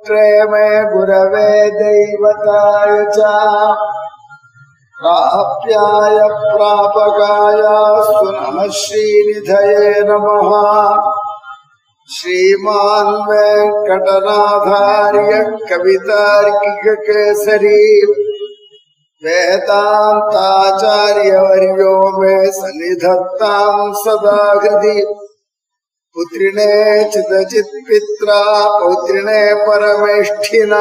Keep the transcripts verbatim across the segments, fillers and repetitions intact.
पित्रे मे गुरवे दैवताय च प्राप्याय प्रापकायास्तु नमः श्रीनिधये नमः। श्रीमान् वेङ्कटनाथार्य कवितार्किककेसरी वेदान्ताचार्यवर्यो मे सन्निधत्तां सदा हृदि। पुत्रिणे चिदचित्पित्रा पौत्रिणे परमेष्ठिना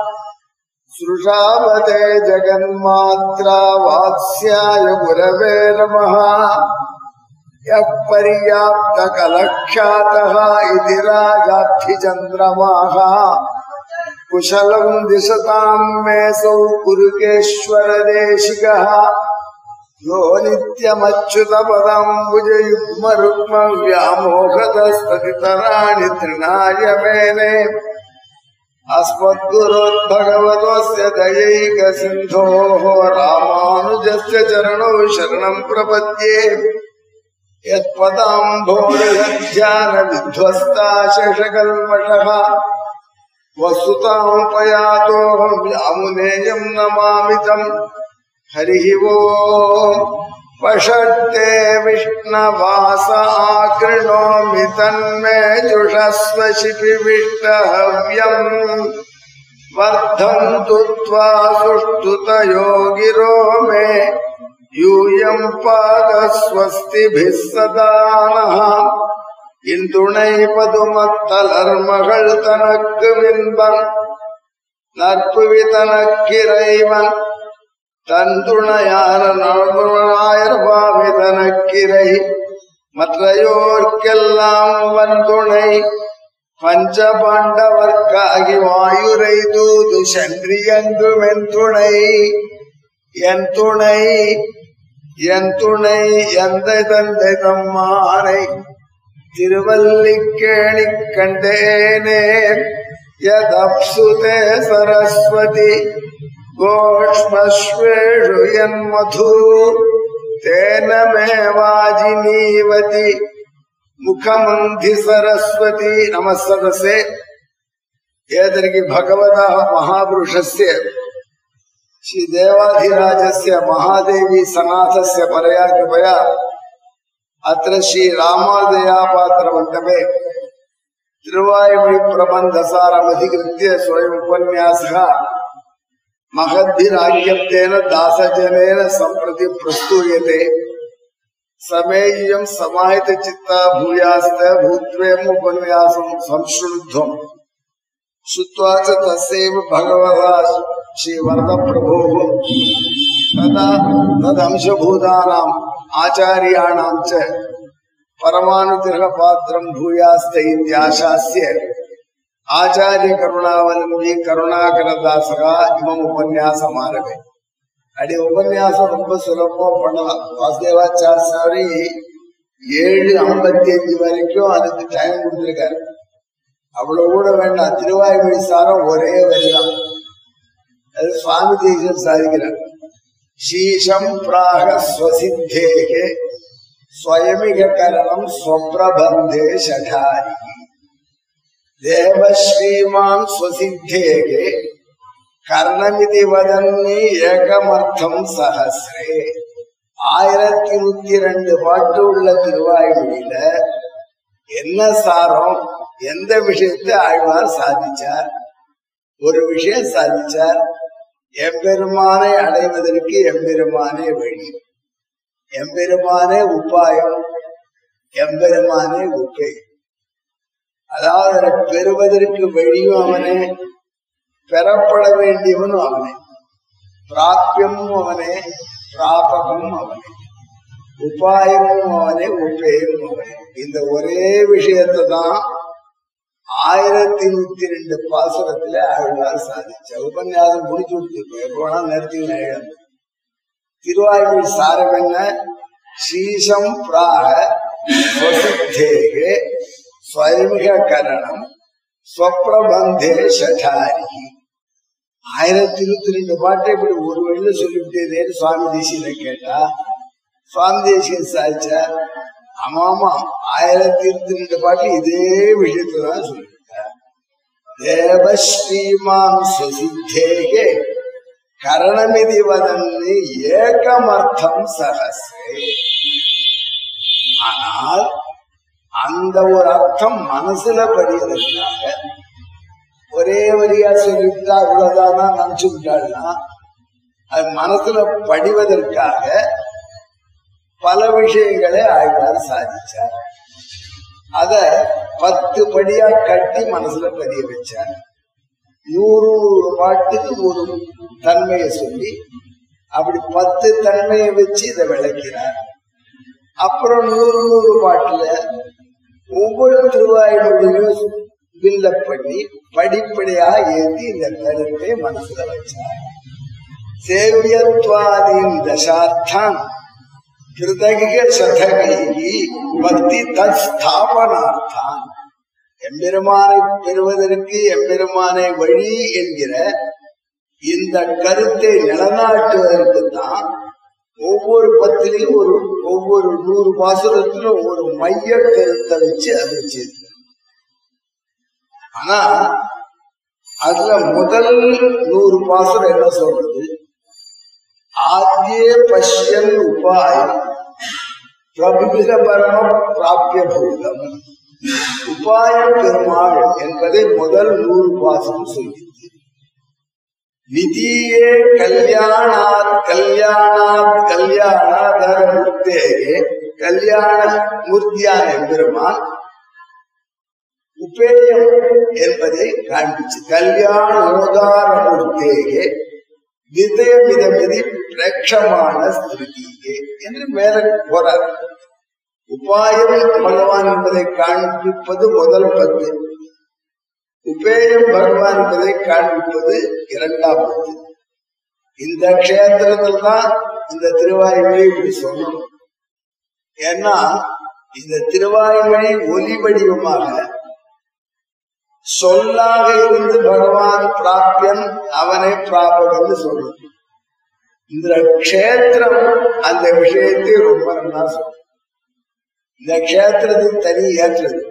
सृषावते जगन्मात्रा वात्स्याय गुरवे नमः। यः पर्याप्तकलक्षातः इति राजाब्धिचन्द्रमाः कुशलं दिशतां मेऽसौ कुरुकेश्वरदेशिकः। यो नित्यमच्युतपदाम्बुजयुग्मरुक्मं व्यामोहतस्ततितराणि तृणाय मेने। अस्मद्गुरोर्भगवतोऽस्य दयैकसिन्धोः रामानुजस्य चरणौ शरणं प्रपद्ये। यत्पदाम्भोरुहध्यानविध्वस्ता शेषकल्मषः वस्तुतां पयातोऽहं यामुनेयं नमामि तं। हरिः ओम्। वषट्ते विष्णवासा कृणोमि तन्मे जुषस्व शिपिविष्टहव्यम्। वर्धन्तु त्वा सुष्ठुतयो गिरो मे यूयं पादस्वस्तिभिः सदा नः। इन्दुणै पदुमत्तलर्मगळ் तनक्कु विन्बन् नற்புவிதனக்கிறைவன் தந்துணையான நல்குணாயர்பாவி தனக்கிரை மற்றையோர்க்கெல்லாம் வன்துணை பஞ்ச பாண்டவர்க்காகி வாயுரை தூது சென்றியங்கும் என் துணை என் துணை என் துணை எந்தை தந்தை தம்மானை திருவல்லிக்கேணி கண்டேனே யதப்சுதே சரஸ்வதி கோஷ்மஸ்வேஷு யன்மது தேன மே வாஜினீவதி முகமந்தி சரஸ்வதி। நமஸ்ததசே ஏதர்கி பகவதா மகாபுருஷஸ்ய श्री देवाधिराजस्य महादेवी सनाथस्य परया कृपया अत्र श्री रामादयापात्र मंडपे तिरुवायुमொழி प्रबंधसारम् अधिकृत्य स्वयं उपन्यासः महद्भिराज्ञप्तेन दासजनेन सम्प्रति प्रस्तूयते। समेयं समाहितचित्ता भूयास्त भूत्वेम उपन्यासं संशृणुध्वम्। श्रुत्वा च तस्यैव भगवता श्री वरद प्रभो तदा तदंशभूतानाम् आचार्याणां च परमानुग्रह पात्रं भूयास्त इत्याशास्य आचार्य करुणावलंबी करुणाकरदासः इमम् उपन्यासम् आरभे। अड़ी उपन्यासம் ரொம்ப சுலபமா பண்ணலாம்। வாசுதேவாச்சாரி ஏழு ஐம்பத்தி அஞ்சு வரைக்கும் அதுக்கு டைம் கொடுத்திருக்காரு। அவ்வளவு கூட வேண்டாம்। திருவாய்மொழி சாரம் ஒரே வரிதான்। அது சுவாமி தேசிகன் சாதிக்கிறார்। சீஷம் பிராக ஸ்வசித்தேகே ஸ்வயமிக கரணம் ஸ்வப்ரபந்தே ஷடாரி தேவ ஸ்ரீமான் ஸ்வசித்தேகே கர்ணமிதி வதன்னி ஏகமர்த்தம் சஹஸ்ரே। ஆயிரத்தி நூத்தி ரெண்டு பாட்டு உள்ள திருவாய்மொழியில என்ன சாரம், எந்த விஷயத்தை ஆழ்வார் சாதிச்சார்? ஒரு விஷயம் சாதிச்சார், எம்பெருமானை அடைவதற்கு எம்பெருமானே வழி, எம்பெருமானே உபாயம், எம்பெருமானே உப்பை. அதாவது பெறுவதற்கு வழியும் அவனே, பெறப்பட வேண்டியவனும் அவனே, பிராபியமும் அவனே, பிராபகமும் அவனே, உபாயமும் அவனே, உப்பையும் அவனே. இந்த ஒரே விஷயத்தை தான் ஆயிரத்தி நூத்தி ரெண்டு பாசுரத்துல ஆழ்வார் சாதிச்ச உபன்யாசம் முடிச்சு கொடுத்துருக்கோம். எப்போனா நிறுத்திங்க. திருவாய்மொழி சாரம் என்ன? ஸ்ரீசம் பிராக ஸ்வசித்தேகே ஸ்வயமிக கரணம் ஸ்வப்ரபந்தே ஷடாரி. ஆயிரத்தி இருபத்தி ரெண்டு பாட்டை இப்படி ஒரு வழியில சொல்லிவிட்டேன்னு சுவாமி தேசியனை கேட்டா சுவாமி தேசியன் சாதிச்சார். ஆமாமா, ஆயிரத்தி இருபத்தி ரெண்டு பாட்டு இதே விஷயத்தான் சொல்லியிருக்கார். தேவஸ்ரீமாம் சுசித்தேகே கரணமிதி வதன்னு ஏகமர்த்தம் சகஸ்ரே. ஆனால் அந்த ஒரு அர்த்தம் மனசுல படியதற்காக ஒரே வரியா சொல்லிவிட்டா அவ்வளவுதானா நினைச்சு விட்டாள்னா அது மனசுல படிவதற்காக பல விஷயங்களை ஆழ்வார் சாதிச்சார். அத பத்து படியா கட்டி மனசுல பதிய வச்சார். நூறு நூறு பாட்டுக்கு ஒரு தன்மையை சொல்லி அப்படி பத்து தன்மையை வச்சு இதை விளக்கிறார். அப்புறம் நூறு நூறு பாட்டுல ஒவ்வொரு திருவாய்மொழியும் பில்லப் பண்ணி படிப்படியா ஏற்றி இந்த கருத்தை மனசுல வச்சார். சேவியத்வாதீன் தசார்த்தம் கிருதகிக சதகி பக்தி தத் ஸ்தாபனார்த்தான். எம்பெருமானை பெறுவதற்கு எம்பெருமானை வழி என்கிற இந்த கருத்தை நிலநாட்டுவதற்கு தான் ஒவ்வொரு பத்திலையும் ஒரு ஒவ்வொரு நூறு பாசுரத்திலும் ஒரு மைய கருத்தை வச்சு அதை வச்சிருக்க. ஆனா அதுல முதல் நூறு பாசுரம் என்ன சொல்றது? ஆத்யே பஷ்யன் உபாயம் பிரபுகித பரம பிராபிய பூதம். உபாயம் பெருமாள் என்பதை முதல் நூறு பாசுரம் சொல்லிது. விதியே கல்யாணாத் கல்யாணாத் கல்யாணாதர மூர்த்தேகே கல்யாண மூர்த்தியான பெருமான் உபேயம் என்பதை காண்பிச்சு கல்யாணோதார மூர்த்தேகே விதய விதமிதி பிரேட்சமான ஸ்திருதியே என்று மேல போறார். உபாயம் பகவான் என்பதை காண்பிப்பது முதல் பத்து, உபேயம் பகவான் என்பதை காண்பிப்பது இரண்டாம் பத்து. இந்த கஷேத்திரத்தில் தான் இந்த திருவாய்மொழி இப்படி சொல்லணும். ஏன்னா இந்த திருவாய்மொழி ஒலி வடிவமாக சொல்லாக இருந்து பகவான் பிராபியன் அவனை பிராபகன்னு சொல்றது. இந்த கஷேத்திரம் அந்த விஷயத்தை ரொம்ப நல்லா சொல்ற. இந்த கஷேத்திரத்தை தனி ஏற்றது.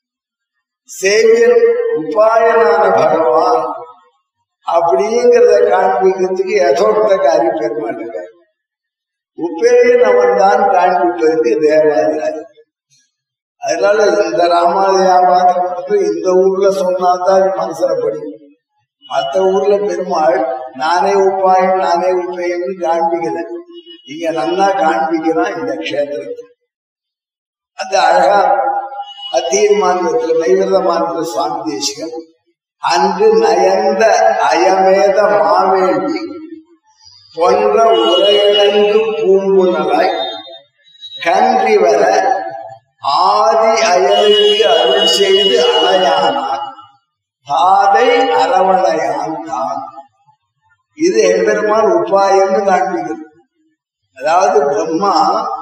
சேவியன் உபாயனான பகவான் அப்படிங்கிறத காண்பிக்கிறதுக்கு யதோக்தகாரி பெருமாள் இருக்கார். உபேயன் அவன் தான் காண்பிப்பதற்கு தேவாதிராஜன். அதனால இந்த ராமாலயா பாத்திரம் இந்த ஊர்ல சொன்னாதான் மனசுல படிக்கும். மற்ற ஊர்ல பெருமாள் நானே உப்பாயம் நானே உப்பையம்னு காண்பிக்கல. இங்க நல்லா காண்பிக்கிறான் இந்த கஷேத்திரத்தை. அந்த அழகா அத்தீர்மானத்துல நைவிரத மாநில சுவாமி தேசிகன் அன்று நயந்த அயமேத மாவேண்டி பொன்ற உரையிழந்து பூம்புனலாய் கன்றி வர ஆதி அயலுக்கு அருள் செய்து அணையானான் தாதை அரவணையான் தான். இது எம்பெருமான் உபாயம்னு காண்பிக்கிறது. அதாவது பிரம்மா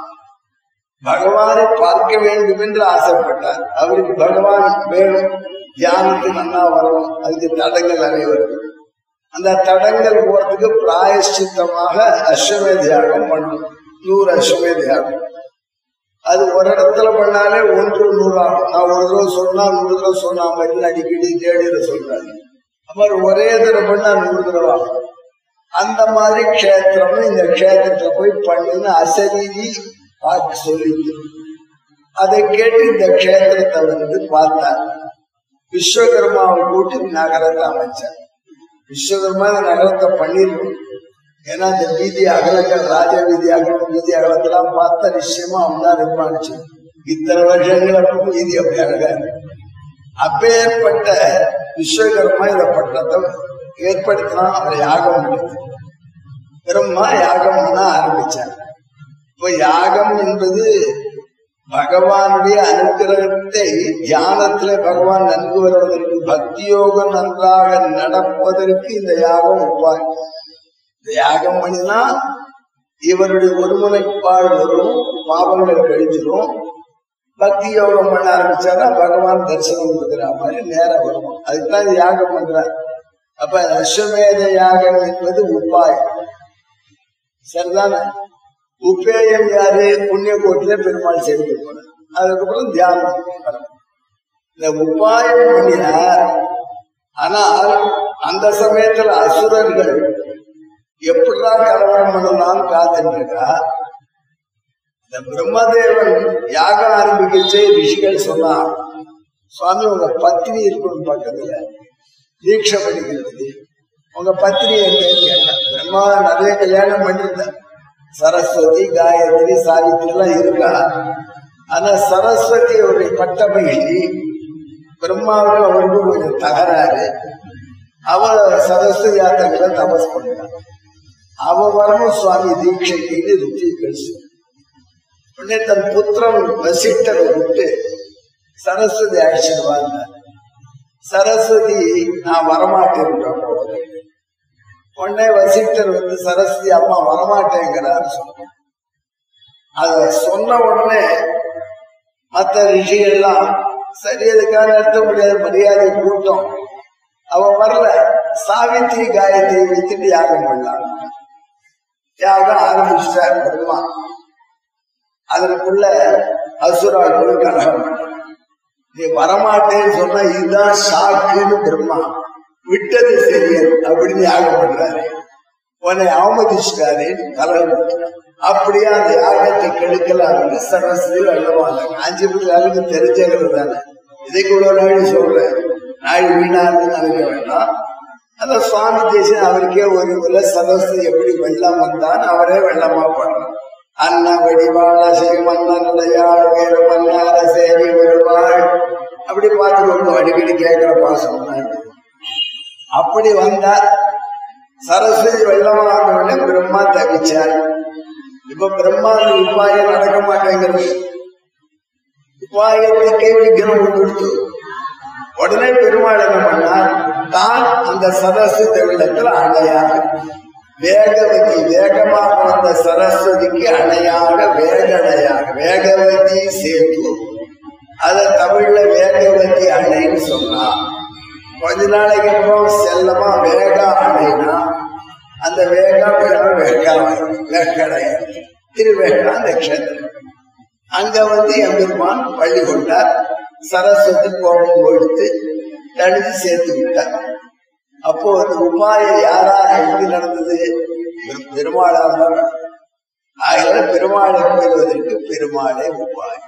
பகவானை பார்க்க வேண்டும் என்று ஆசைப்பட்டார். அவருக்கு பகவான் வேணும், தியானத்துக்கு நல்லா வரணும், அதுக்கு தடங்கள் நிறைய வருது. அந்த தடங்கள் போறதுக்கு பிராயஷ்சித்தமாக அஸ்வமேத யாகம் பண்ணணும். நூறு அஸ்வமேத யாகம் அது ஒரு இடத்துல பண்ணாலே ஒன்று நூறு ஆகும். நான் ஒரு தடவை சொன்னா நூறு தடவை சொன்னா மாதிரி அடிக்கடி தேடியில சொல்றாங்க. அப்புறம் ஒரே தடவை பண்ணா நூறு தடவை ஆகும். அந்த மாதிரி கஷேத்திரம் இந்த கஷேத்திரத்துல போய் பண்ணுன்னு அசரீதி பார்த்து சொல்லிட்டு அதை கேட்டு இந்த கஷேத்திரத்தை வந்து பார்த்தார். விஸ்வகர்மாவை கூட்டி நகரத்தை அமைச்சார். விஸ்வகர்மா இந்த நகரத்தை பண்ணிடணும். ஏன்னா இந்த வீதி அகலங்கள் ராஜ வீதி அகலம் வீதி அகலத்தெல்லாம் பார்த்தா நிச்சயமா அவன் தான் நிர்மாணிச்சு. இத்தனை வருஷங்கள் அப்பவும் வீதி அப்படி அழகா இருக்கு. அப்பேற்பட்ட விஸ்வகர்மா இந்த பட்டத்தை ஏற்படுத்தினா அவரை யாகம் பண்ணது. பிரம்மா யாகம் பண்ண ஆரம்பிச்சாங்க. இப்ப யாகம் என்பது பகவானுடைய அனுகிரகத்தை தியானத்திலே பகவான் நன்கு வருவதற்கு பக்தி யோகம் நன்றாக நடப்பதற்கு இந்த யாகம் உபாயம். இந்த யாகம் பண்ணினா இவருடைய ஒருமுனைப்பாடு வரும், பாவங்கள் கழிச்சிடும். பக்தி யோகம் பண்ண ஆரம்பிச்சாரா பகவான் தரிசனம் கொடுக்குற மாதிரி நேரம் வரும். அதுக்குதான் இது யாகம் பண்றார். அப்ப அஸ்வமேத யாகம் என்பது உபாயம், சரிதானே? உபேயம் யாரு? புண்ணிய கோட்டில பெருமாள் செய்து போற. அதுக்கப்புறம் தியானம். இந்த உபாயம் பண்ணினார். ஆனால் அந்த சமயத்துல அசுரர்கள் எப்படிதான் கலவரம் பண்ணலாம் காத்துருக்கா. இந்த பிரம்மதேவன் யாகம் ஆரம்பிக்கச்சே ரிஷிகள் சொன்னான், சுவாமி உங்க பத்தினி இருக்கணும் பக்கத்துல தீட்சை பண்ணிக்கிறது, உங்க பத்தினி எங்கன்னு கேட்டான். பிரம்மா நிறைய கல்யாணம் பண்ணிருந்தேன், சரஸ்வதி காயத்ரி சாவித்திரி எல்லாம் இருக்கா. ஆனா சரஸ்வதியோடைய பட்ட மகிழ்ச்சி பிரம்மாவுக்கு அவருக்கும் கொஞ்சம் தகராறு. அவ சரஸ்வதி யாத்திரை தபஸ் பண்ணான். அவ வரணும் சுவாமி தீட்சைக்கு ருத்திகள் உடனே தன் புத்திரன் வசிட்டரை விட்டு சரஸ்வதி அழைச்சிடுவாங்க. சரஸ்வதி நான் வரமாட்டேன் உடனே வசிட்டர் வந்து சரஸ்வதி அம்மா வரமாட்டேங்கிறார் சொன்ன. அத சொன்ன உடனே மற்ற ரிஷிகள்லாம் சரி அதுக்காக நடத்த முடியாத மரியாதை கூட்டம். அவ வரல, சாவித்திரி காயத்ரி வைத்துட்டு யாகம் பண்ணலாம். யாகம் ஆரம்பிச்சுட்டார் பிரம்மா. அதற்குள்ள அசுராக்கள் கலகம் பண்ண, நீ வரமாட்டேன்னு சொன்னா இதுதான் ஷாக்குன்னு பிரம்மா விட்டது சரியன் அப்படின்னு யாகம் பண்றாரு. உன்னை அவமதிச்சுட்டாரு கலகம். அப்படியே அந்த யாகத்தை கெடுக்கலாம் சரஸ்வதி வெள்ளவாங்க. காஞ்சிபுரத்துக்கு தெரிஞ்சவர்கள் தானே, இதை கூட நாடு சொல்றேன், நாடு வீணான்னு நினைக்க வேண்டாம். அந்த சுவாமி தேசம் அவருக்கே ஒரு உள்ள சரஸ்வதி எப்படி வெள்ளம் வந்தான் அவரே வெள்ளமா பண்றான். அன்ன வடிவாள செய்மன்னடையாள் வேறு மன்னார சேரி வருவாள் அப்படி பார்த்து அடிக்கடி கேட்கிற பாசம். அப்படி வந்தார் சரஸ்வதி வெள்ளமான பிரம்மா தவிச்சார். இப்ப பிரம்மா உபாயம் நடக்க மாட்டேங்கிறது, உபாயத்துக்கே விக்கிரம் கொடுத்து உடனே பெருமாள் என்ன பண்ணார், தான் அந்த சரஸ்வதி வெள்ளத்துல அணையாக வேகவதி வேகமாக வந்த சரஸ்வதிக்கு அணையாக வேகடையாக வேகவதி சேர்த்து அத தமிழ்ல வேகவதி அணைன்னு சொன்னா. கொஞ்ச நாளைக்கு அப்புறம் செல்லமா வேகா அணைனா அந்த வேகா வேகா வேகடைய திருவேகா அந்த கஷேத்திரம். அங்க வந்து எம்பெருமான் பள்ளி கொண்டார். சரஸ்வதி கோபம் கொடுத்து தடுத்து சேர்த்து விட்டார். அப்போ அந்த உபாயம் யாரா எப்படி நடந்தது, பெருமாளாக தான். ஆகிய பெருமாளை பெறுவதற்கு பெருமாளே உபாயம்.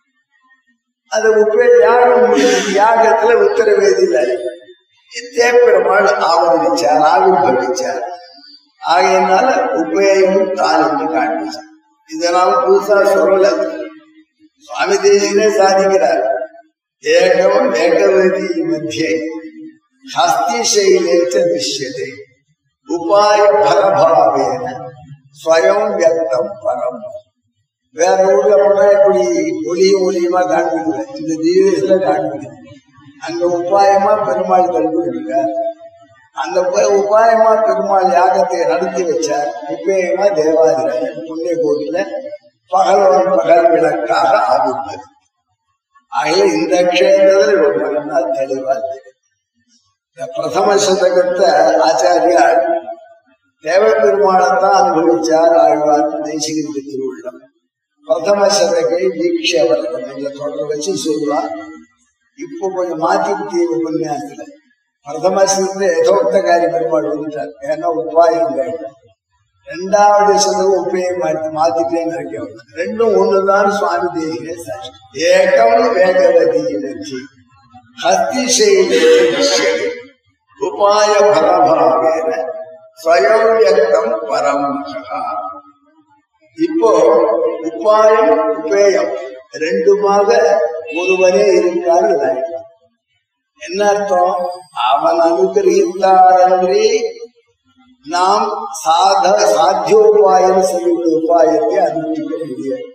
அந்த உப்பே யாகம் யாகத்துல உத்தரவேதியில இத்தே பெருமாள் ஆவதிச்சார் ஆவிர்வவிச்சார். ஆகையினால உபேயும் தான் என்று காண்பிச்சார். இதனால புதுசா சொல்லல, சுவாமி தேசிகனே சாதிக்கிறார். ஏகம் வேகவதி மத்தியே ஹஸ்தி சைலேச்ச நிஷ்யதே உபாய பலபாவேன ஸ்வயம் வியக்தம் பரம். வேற ஊர்ல போனா இப்படி ஒளியும் ஒளியுமா காண்பிக்கல, இந்த தீவிரத்துல காண்பிக்க. அங்க உபாயமா பெருமாள் கல்விக்க, அந்த உபாயமா பெருமாள் யாகத்தை நடத்தி வச்சார். உபயமா தேவாதிராஜன் புண்ணிய கோவில பகல்வன் பகல் விளக்காக ஆவிப்பது. ஆகிய இந்த க்ஷேத்திரத்தில் ரொம்ப நாள் தெளிவா தெரியும். இந்த பிரதம சதகத்தை ஆச்சாரியார் தேவ பெருமாளைத்தான் அனுபவிச்சார். ஆழ்வார் தேசிகனுக்கு திருவுள்ளம் பிரதம சதகை தீட்சவரகம் என்ற தொடர் வச்சு சொல்லலாம். இப்போ கொஞ்சம் மாத்தி உபன்யாசத்துல பிரதம சதத்தை யதோக்தகாரி பெருமாள் வந்துட்டார். ஏன்னா உபாயங்கள் ரெண்டாவது சதகம் உப்பையை மாற்றி மாத்திட்டே நினைக்க ரெண்டும் ஒண்ணுதான். சுவாமி தேசிகே சாட்சி. ஏகம் வேகவதி நச்சி ஹஸ்தி செய்தி உபாய பலபாவேன ஸ்வயம் வியக்தம் பரம். இப்போ உபாயம் உபேயம் ரெண்டுமாக ஒருவரே இருக்காரு. என்ன அர்த்தம், அவன் அனுகிரகித்தாரன்றி நாம் சாத சாத்தியோபாயம் செய்யுள்ள உபாயத்தை அனுஷ்டிக்க முடியாது.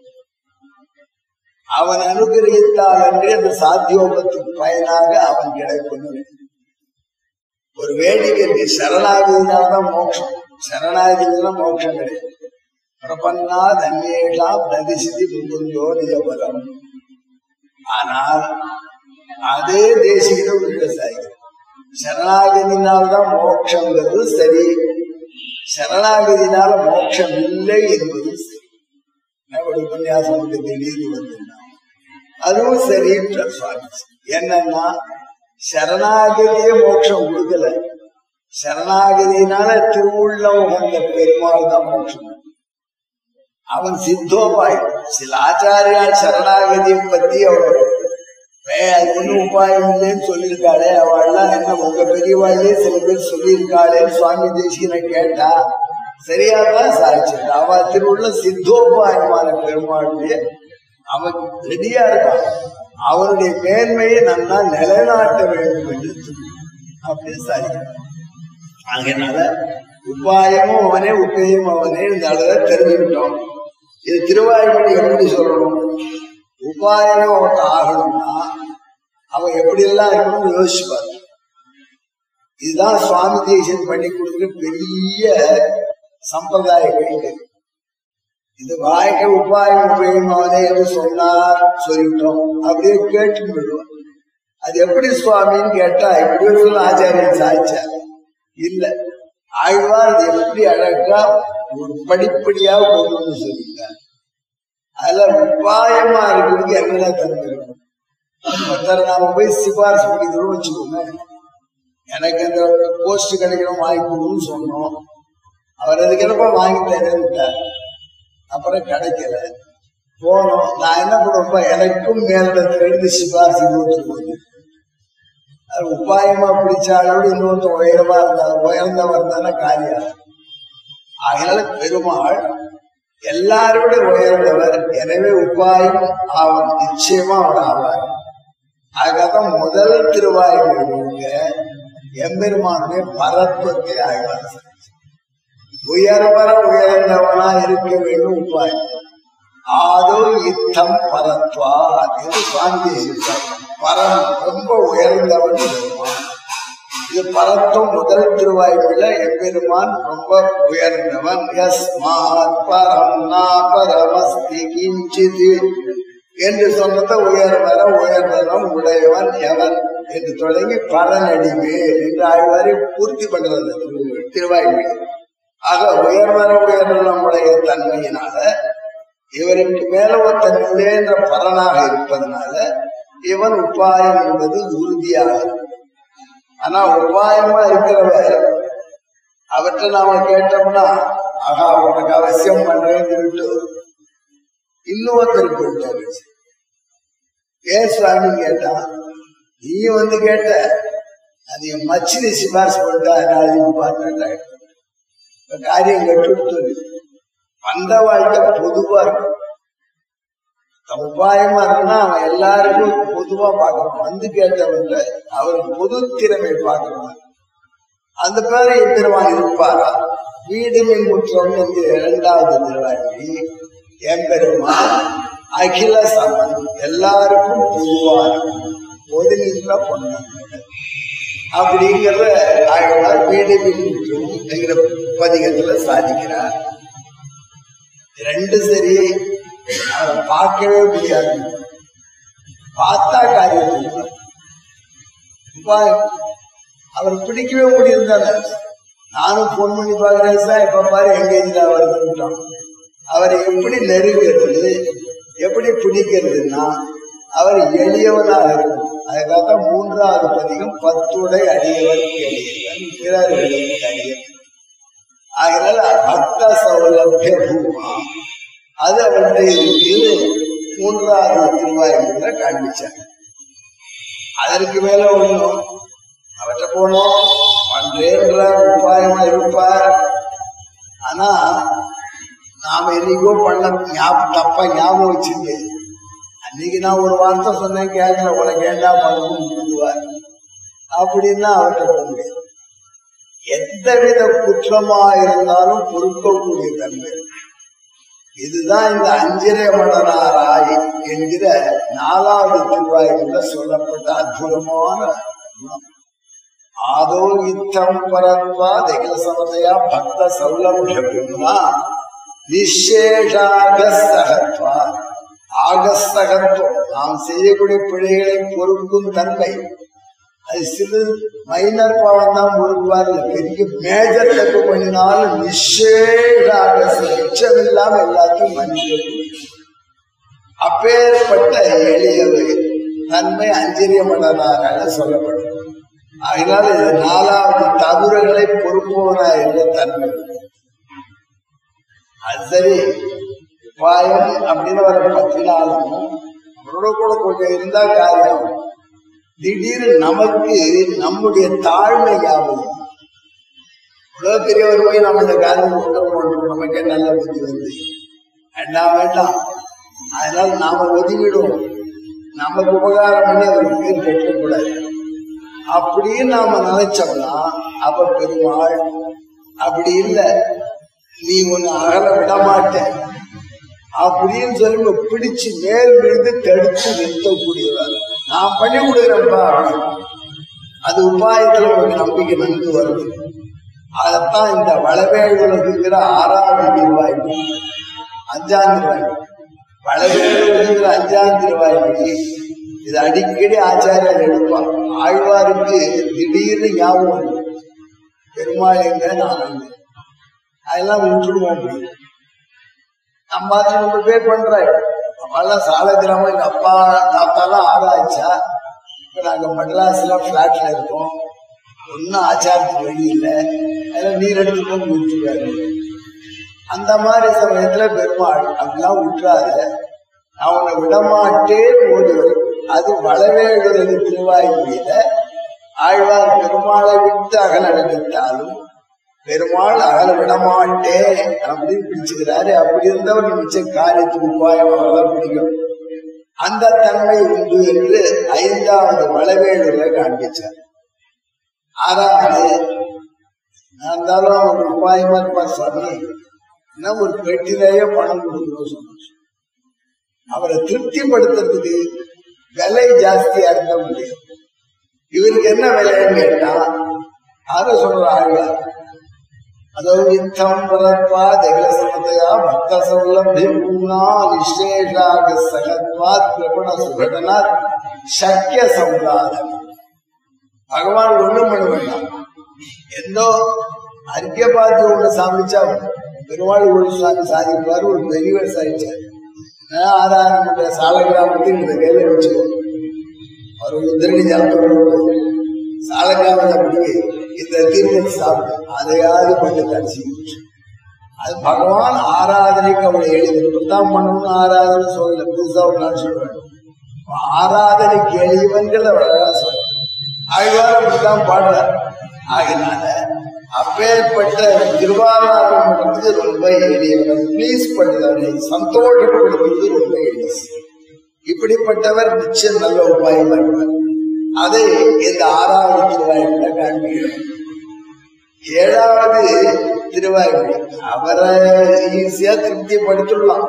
அவன் அனுகிரகித்தாரன்றி அந்த சாத்தியோபத்துக்கு பயனாக அவன் கிடைக்கணும். ஒரு வேடிக்கை சரணாகதினால்தான் மோட்சம், சரணாகதினா மோட்சம் கிடையாது. பிரபன்னா தன்யேஷா பிரதிசிதி முகுந்தோ நிஜபலம். ஆனால் அதே தேசியம் விவசாயிகள் சரணாகதினால்தான் மோட்சங்கிறது சரி, சரணாகதினால மோட்சம் இல்லை என்பது சரி. ஒரு உபன்யாசம் திடீர்னு வந்திருந்தா அதுவும் சரி. என்னன்னா சரணாகதியே மோட்சம் கொடுக்கல. சரணாகதியினால திருவுள்ள உகந்த பெருமாள் தான் மோட்சம். அவன் சித்தோபாயம். சில ஆச்சாரியால் சரணாகதியை பத்தி அவள் அது ஒன்னும் உபாயம் இல்லைன்னு சொல்லியிருக்காளே, அவள்லாம் என்ன உங்க பெரியவாழ்லே சில பேர் சொல்லியிருக்காளேன்னு சுவாமி தேசிகனை கேட்டா சரியாதான் சாதிச்சிருக்கா. அவ திருவுள்ள சித்தோபாயமான பெருமாளுடைய அவன் ரெடியா இருக்கான். அவனுடைய மேன்மையை நம்ம நிலைநாட்ட வேண்டும் என்று அப்படின்னு சாதிக்கிறான். அதனால உபாயமும் அவனே உப்பையும் அவனே இந்த அளவை தெரிஞ்சுக்கிட்டோம். இது திருவாய்மொழி எப்படி சொல்லணும்? உபாயம் அவன் ஆகணும்னா அவன் எப்படி எல்லாம் இருக்கணும்னு யோசிச்சுப்பாரு. இதுதான் சுவாமி தேசிகன் பண்ணி கொடுக்குற பெரிய சம்பிரதாய கைது. இது வாய்க்க உபாயம் உபயம் அவனே என்று சொன்னார் சொல்லிட்டோம், அப்படியே கேட்டு விடுவோம். அது எப்படி சுவாமின்னு கேட்டா இப்படி ஒரு ஆச்சாரியன் சாதிச்சார் இல்ல, ஆழ்வார் அது எப்படி அழகா ஒரு படிப்படியா கொண்டு சொல்லிட்டார். அதுல உபாயமா இருக்கிறதுக்கு என்னென்ன தந்துருக்கணும். ஒருத்தர் நாம போய் சிபாரிசு பண்ணிக்கிறோம்னு வச்சுக்கோங்க, எனக்கு அந்த போஸ்ட் கிடைக்கணும் வாங்கி கொடுன்னு சொன்னோம். அவர் அதுக்கு என்னப்பா வாங்கி தரேன்ட்டார். அப்புறம் கிடைக்கல, போனோம். நான் என்ன பண்ணுவேன்ப்பா, எனக்கும் மேலிடத்துல இருந்து சிபாரிசு கொடுத்துருவோம். அது உபாயமா பிடிச்சாலோடு இன்னொருத்த உயரமா இருந்தா உயர்ந்தவர் தானே காரியம். அதனால பெருமாள் எல்லாரோட உயர்ந்தவர். எனவே உபாயம் அவன் நிச்சயமா அவர் ஆவார். ஆகதான் முதல் திருவாய்மொழிங்க எம்பெருமானுடைய பரத்வத்தை ஆய்வார். உயர்வர உயர்ந்தவனா இருக்க வேண்டும் உபாயம். ஆதோ யுத்தம் பரத்வா என்று சுவாமி பரம் ரொம்ப உயர்ந்தவன் பெருமான். இது பரத்துவம் முதல் திருவாய்மொழியில எம்பெருமான் ரொம்ப உயர்ந்தவன். யஸ்மாத் பரம் நா பரமஸ்தி கிஞ்சித் என்று சொன்னத உயர்வர உயர்ந்தவன் உடையவன் எவன் என்று தொடங்கி பரநடிவே என்று ஆய்வாரை பூர்த்தி பண்றது திருவாய்மொழி. ஆக உயர்வர உயர்ந்தவன் உடைய தன்மையினால இவருக்கு மேல ஒருத்தன் என்ற பலனாக இருப்பதனால இவன் உபாயம் என்பது உறுதியாக. ஆனா உபாயமா இருக்கிறவர் அவற்றை நாம கேட்டோம்னா ஆகா உனக்கு அவசியம் பண்றேன்னு சொல்லிட்டு இன்னொருத்தருக்கு போயிட்டாரு. ஏன் சுவாமி கேட்டான், நீ வந்து கேட்ட அது என் மச்சினை சிபாரிசு பண்ணிட்டா அதனால பார்த்துட்டாங்க. காரியம் கட்டு வந்த வாழ்க்கை பொதுவா இருக்கும். உபாயமா இருக்குன்னா அவன் எல்லாருக்கும் பொதுவா பார்க்கணும். வந்து கேட்டவங்க அவருக்கு பொது திறமை பார்க்கணும். அந்த பேரை எம்பெருமான் இருப்பாரா? வீடு மின் முற்றம் என்கிற இரண்டாவது திருவாய்மொழி எம்பெருமான் அகில சமன், எல்லாருக்கும் பொதுவா இருக்கும், பொது நின்ற பொன்னாங்க அப்படிங்கிறத ஆழ்வார் வீடு மின் முற்றம் என்கிற பதிகத்துல சாதிக்கிறார். ரெண்டு சரி அவரை பார்க்கவே முடியாது, பார்த்தா காரியம் அவர் பிடிக்கவே முடியாது தானே. நானும் போன் பண்ணி பாக்குறேன் சார், இப்ப பாரு எங்கேஜ்ல வருதுட்டான். அவரை எப்படி நெருங்கிறது, எப்படி பிடிக்கிறதுனா அவர் எளியவனாக இருக்கும். அதுக்காக மூன்றாவது பதிகம் பத்துடை அடியவர் எளியவன் பிறர்களுக்கு அடியவன். அதனால பக்த சௌலபிய பூமா அது அவருடைய மூன்றாவது திருவாய்மொழியில காண்பிச்சாங்க. அதற்கு மேல ஒண்ணும் அவற்றை போனோம் பண்றேன்ற உபாயமா இருப்பார். ஆனா நாம என்னைக்கோ பண்ண ஞாபகம் தப்பா ஞாபகம் வச்சுங்க. அன்னைக்கு நான் ஒரு வார்த்தை சொன்னேன், கேட்கல, உனக்கு ஏண்டா பண்ணணும்னு சொல்லுவார். அப்படின்னா அவர்கிட்ட போக முடியாது. எந்தவித குற்றமா இருந்தாலும் பொறுக்கக்கூடிய தன்மை. இதுதான் இந்த அஞ்சிரை மடனாராய் என்கிற நாலாவது திருவாய்மொழியில சொல்லப்பட்ட அற்புதமான குணம். ஆதோ யுத்தம் பரத்வா தெகில சமதையா பக்த சௌலபியா நிஷேஷாகஸ்தகத்வா. ஆகஸ்தகத்துவம் நாம் செய்யக்கூடிய பிழைகளை பொறுக்கும் தன்மை. அது சிறு மைனர் பாவம் தான் பொறுப்பார், பெரிய மேஜர் தப்பு பண்ணினாலும் நிஷேஷாக மிச்சமில்லாம எல்லாத்தையும் மன்னிக்க. அப்பேற்பட்ட எளியவை தன்மை அஞ்சரிய மடனாக சொல்லப்படும். அதனால இது நாலாவது தவறுகளை பொறுப்பவனா என்ற தன்மை. அது சரி, உபாயம் அப்படின்னு வர பத்தினாலும் அவரோட கூட கொஞ்சம் இருந்தா காரியம். திடீர்னு நமக்கு நம்முடைய தாழ்மை ஞாபகம். இவ்வளவு பெரியவர் போய் நம்ம இந்த காரியம் உத்தரவு பண்றோம், நமக்கே நல்ல புத்தி வந்து வேண்டாம் வேண்டாம். அதனால நாம ஒதுங்கிடுவோம், நமக்கு உபகாரம் பண்ணி அவருக்கு பேர் கட்டக்கூடாது அப்படின்னு நாம நினைச்சோம்னா அப்ப பெருமாள் அப்படி இல்லை, நீ ஒன்னு அகல விட மாட்டேன் அப்படின்னு சொல்லி பிடிச்சு மேல் விழுந்து தடுத்து நிறுத்தக்கூடியவர். நான் பண்ணி கொடுக்குறேன்ப்பா, அது உபாயத்துல ஒரு நம்பிக்கை நன்கு வருது. அதத்தான் இந்த வளவேடுல இருக்கிற ஆறாவது திருவாய்மொழி, அஞ்சாம் திருவாய்மொழி. வளவேடுல இருக்கிற அஞ்சாம் திருவாய்மொழி இது அடிக்கடி ஆச்சாரியர் எடுப்பான். ஆழ்வாருக்கு திடீர்னு ஞாபகம் பெருமாள் எங்க நான் எங்க, அதெல்லாம் விட்டுடுவோம். நம்ம ரொம்ப பேர் பண்றாரு, நம்மளாம் சால கிராமம், எங்க அப்பா தாத்தாலாம் ஆராய்ச்சா. இப்ப நாங்க மெட்ராஸ்ல பிளாட்ல இருக்கோம், ஒன்னும் ஆச்சாரத்துக்கு வழி இல்லை, அதெல்லாம் நீர் எடுத்துக்கோன்னு விட்டுருவாரு. அந்த மாதிரி சமயத்துல பெருமாள் அப்படிலாம் விட்டுறாரு, நான் உன்னை விடமாட்டேன் ஓடுவது. அது வளவேடுவது திருவாய்மொழியில ஆழ்வார் பெருமாளை விட்டு அகல நினைத்தாலும் பெருமாள் அகல விடமாட்டேன் அப்படின்னு பிடிச்சுக்கிறாரு. அப்படி இருந்தவர் மிச்சம் காரியத்துக்கு உபாயம் அவர்களால் பிடிக்கும். அந்த தன்மை உண்டு என்று ஐந்தாவது வளவேடுல காண்பிச்சார். ஆறாவது இருந்தாலும் ஒரு உபாயமா இருப்பார் சாமி, என்ன ஒரு பெட்டிலேயே பணம் கொடுக்கணும் சொன்ன அவரை திருப்திப்படுத்துறதுக்கு விலை ஜாஸ்தியா இருக்க முடியாது. இவருக்கு என்ன விலைன்னு கேட்டா யார சொல்ற ஆழ்வார், அதாவது யுத்தம் வளர்ப்பா தெகலசமதையா பக்த சௌலபியூனா விசேஷாக சகத்வாத் பிரபண சுகடனாத் சக்கிய சமுதாயம். பகவான் ஒண்ணும் பண்ண வேண்டாம், எந்தோ அர்க்கிய பார்த்து ஒண்ணு சாமிச்சா பெருமாள் ஒரு சாமி சாதிப்பாரு, ஒரு பெரியவர் சாதிச்சார். ஆதாரம் சால கிராமத்தில் இந்த கையில வச்சு அவர் உதிரணி ஜலத்தோடு சால கிராமத்தை பிடிக்க இந்த தீர்க்கத்தை சாப்பிட்டு அதையாவது பண்ணி கடைசி. அது பகவான் ஆராதனைக்கு அவளை எழுதிதான் பண்ணணும்னு ஆராதனை சொல்லல, புதுசா நான் சொல்றேன். ஆராதனைக்கு எளியவன்கள் அவளை சொல்ல ஆழ்வார் அப்படித்தான் பாடுறார். ஆகினால அப்பேற்பட்ட திருவாரூரத்துக்கு ரொம்ப எளியவர், பிளீஸ் பண்ணுறவரை சந்தோஷப்படுத்துவது ரொம்ப எளிய. இப்படிப்பட்டவர் நிச்சயம் நல்ல உபாயம் பண்ணுவார். அதை இந்த ஆறாவது திருவாய்மொழியில காண்பிக்கிறோம். ஏழாவது திருவாய்மொழி அவரை ஈஸியா திருப்திப்படுத்திடலாம்.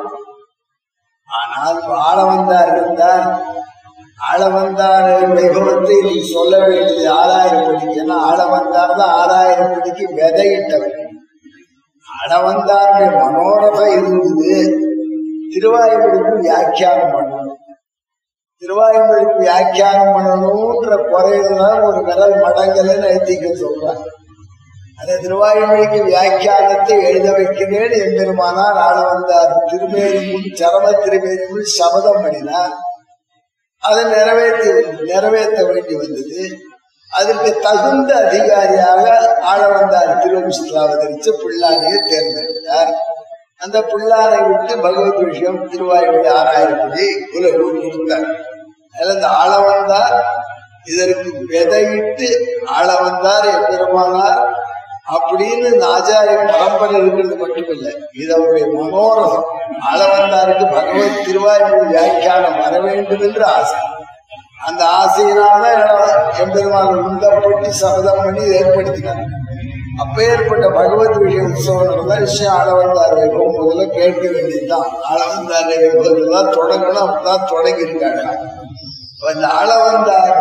ஆனால் ஆள வந்தார் இருந்தார், ஆள வந்தார் வைபவத்தை நீ சொல்ல வேண்டியது ஆறாயிரம் படிக்கு. ஏன்னா ஆள வந்தார் தான் ஆறாயிரம் படிக்கு விதையிட்டவர். ஆள வந்தாருடைய மனோரதம் இருந்தது திருவாய்மொழிக்கு வியாக்கியானம் பண்ணணும். திருவாய்மொழிக்கு வியாக்கியானம் பண்ணணும்ன்ற குறைதான் ஒரு விரல் மடங்கலன்னு ஐத்திக்க சொல்றாங்க. அந்த திருவாய்மொழிக்கு வியாக்கியானத்தை எழுத வைக்கிறேன் எம்பெருமானார் ஆள வந்தார் திருமேனிமுன் சரம திருமேனிமுன் சபதம் பண்ணினார். அதை நிறைவேற்றி நிறைவேற்ற வேண்டி வந்தது. அதற்கு தகுந்த அதிகாரியாக ஆள வந்தார் திருவம்சத்தில் அவதரித்து பிள்ளானையை தேர்ந்தெடுத்தார். அந்த பிள்ளானை விட்டு பகவத் விஷயம் திருவாய்மொழி ஆறாயிரப்படி உலகு கொடுத்தார். அதில் இந்த ஆள வந்தார் இதற்கு விதையிட்டு ஆள வந்தார் எப்பெருமானார் அப்படின்னு ஆச்சாரிய பரம்பரை இருக்கிறது மட்டுமில்லை, இது அவருடைய மனோரகம். ஆள வந்தாருக்கு பகவத் திருவாய்மொழி வியாக்கியானம் வர வேண்டும் என்று ஆசை. அந்த ஆசையினால எம்பெருமான் உந்தப்பட்டு சபதம் பண்ணி ஏற்படுத்தினார். அப்ப ஏற்பட்ட பகவத் விஷய உற்சவம் நடந்தா விஷயம் ஆள வந்தார் வைபவம் முதல்ல கேட்க வேண்டியதுதான். ஆள வந்தார் வைபவத்தான் தொடங்கணும், அப்படிதான் தொடங்கி இருக்காங்க. அந்த ஆள வந்தார்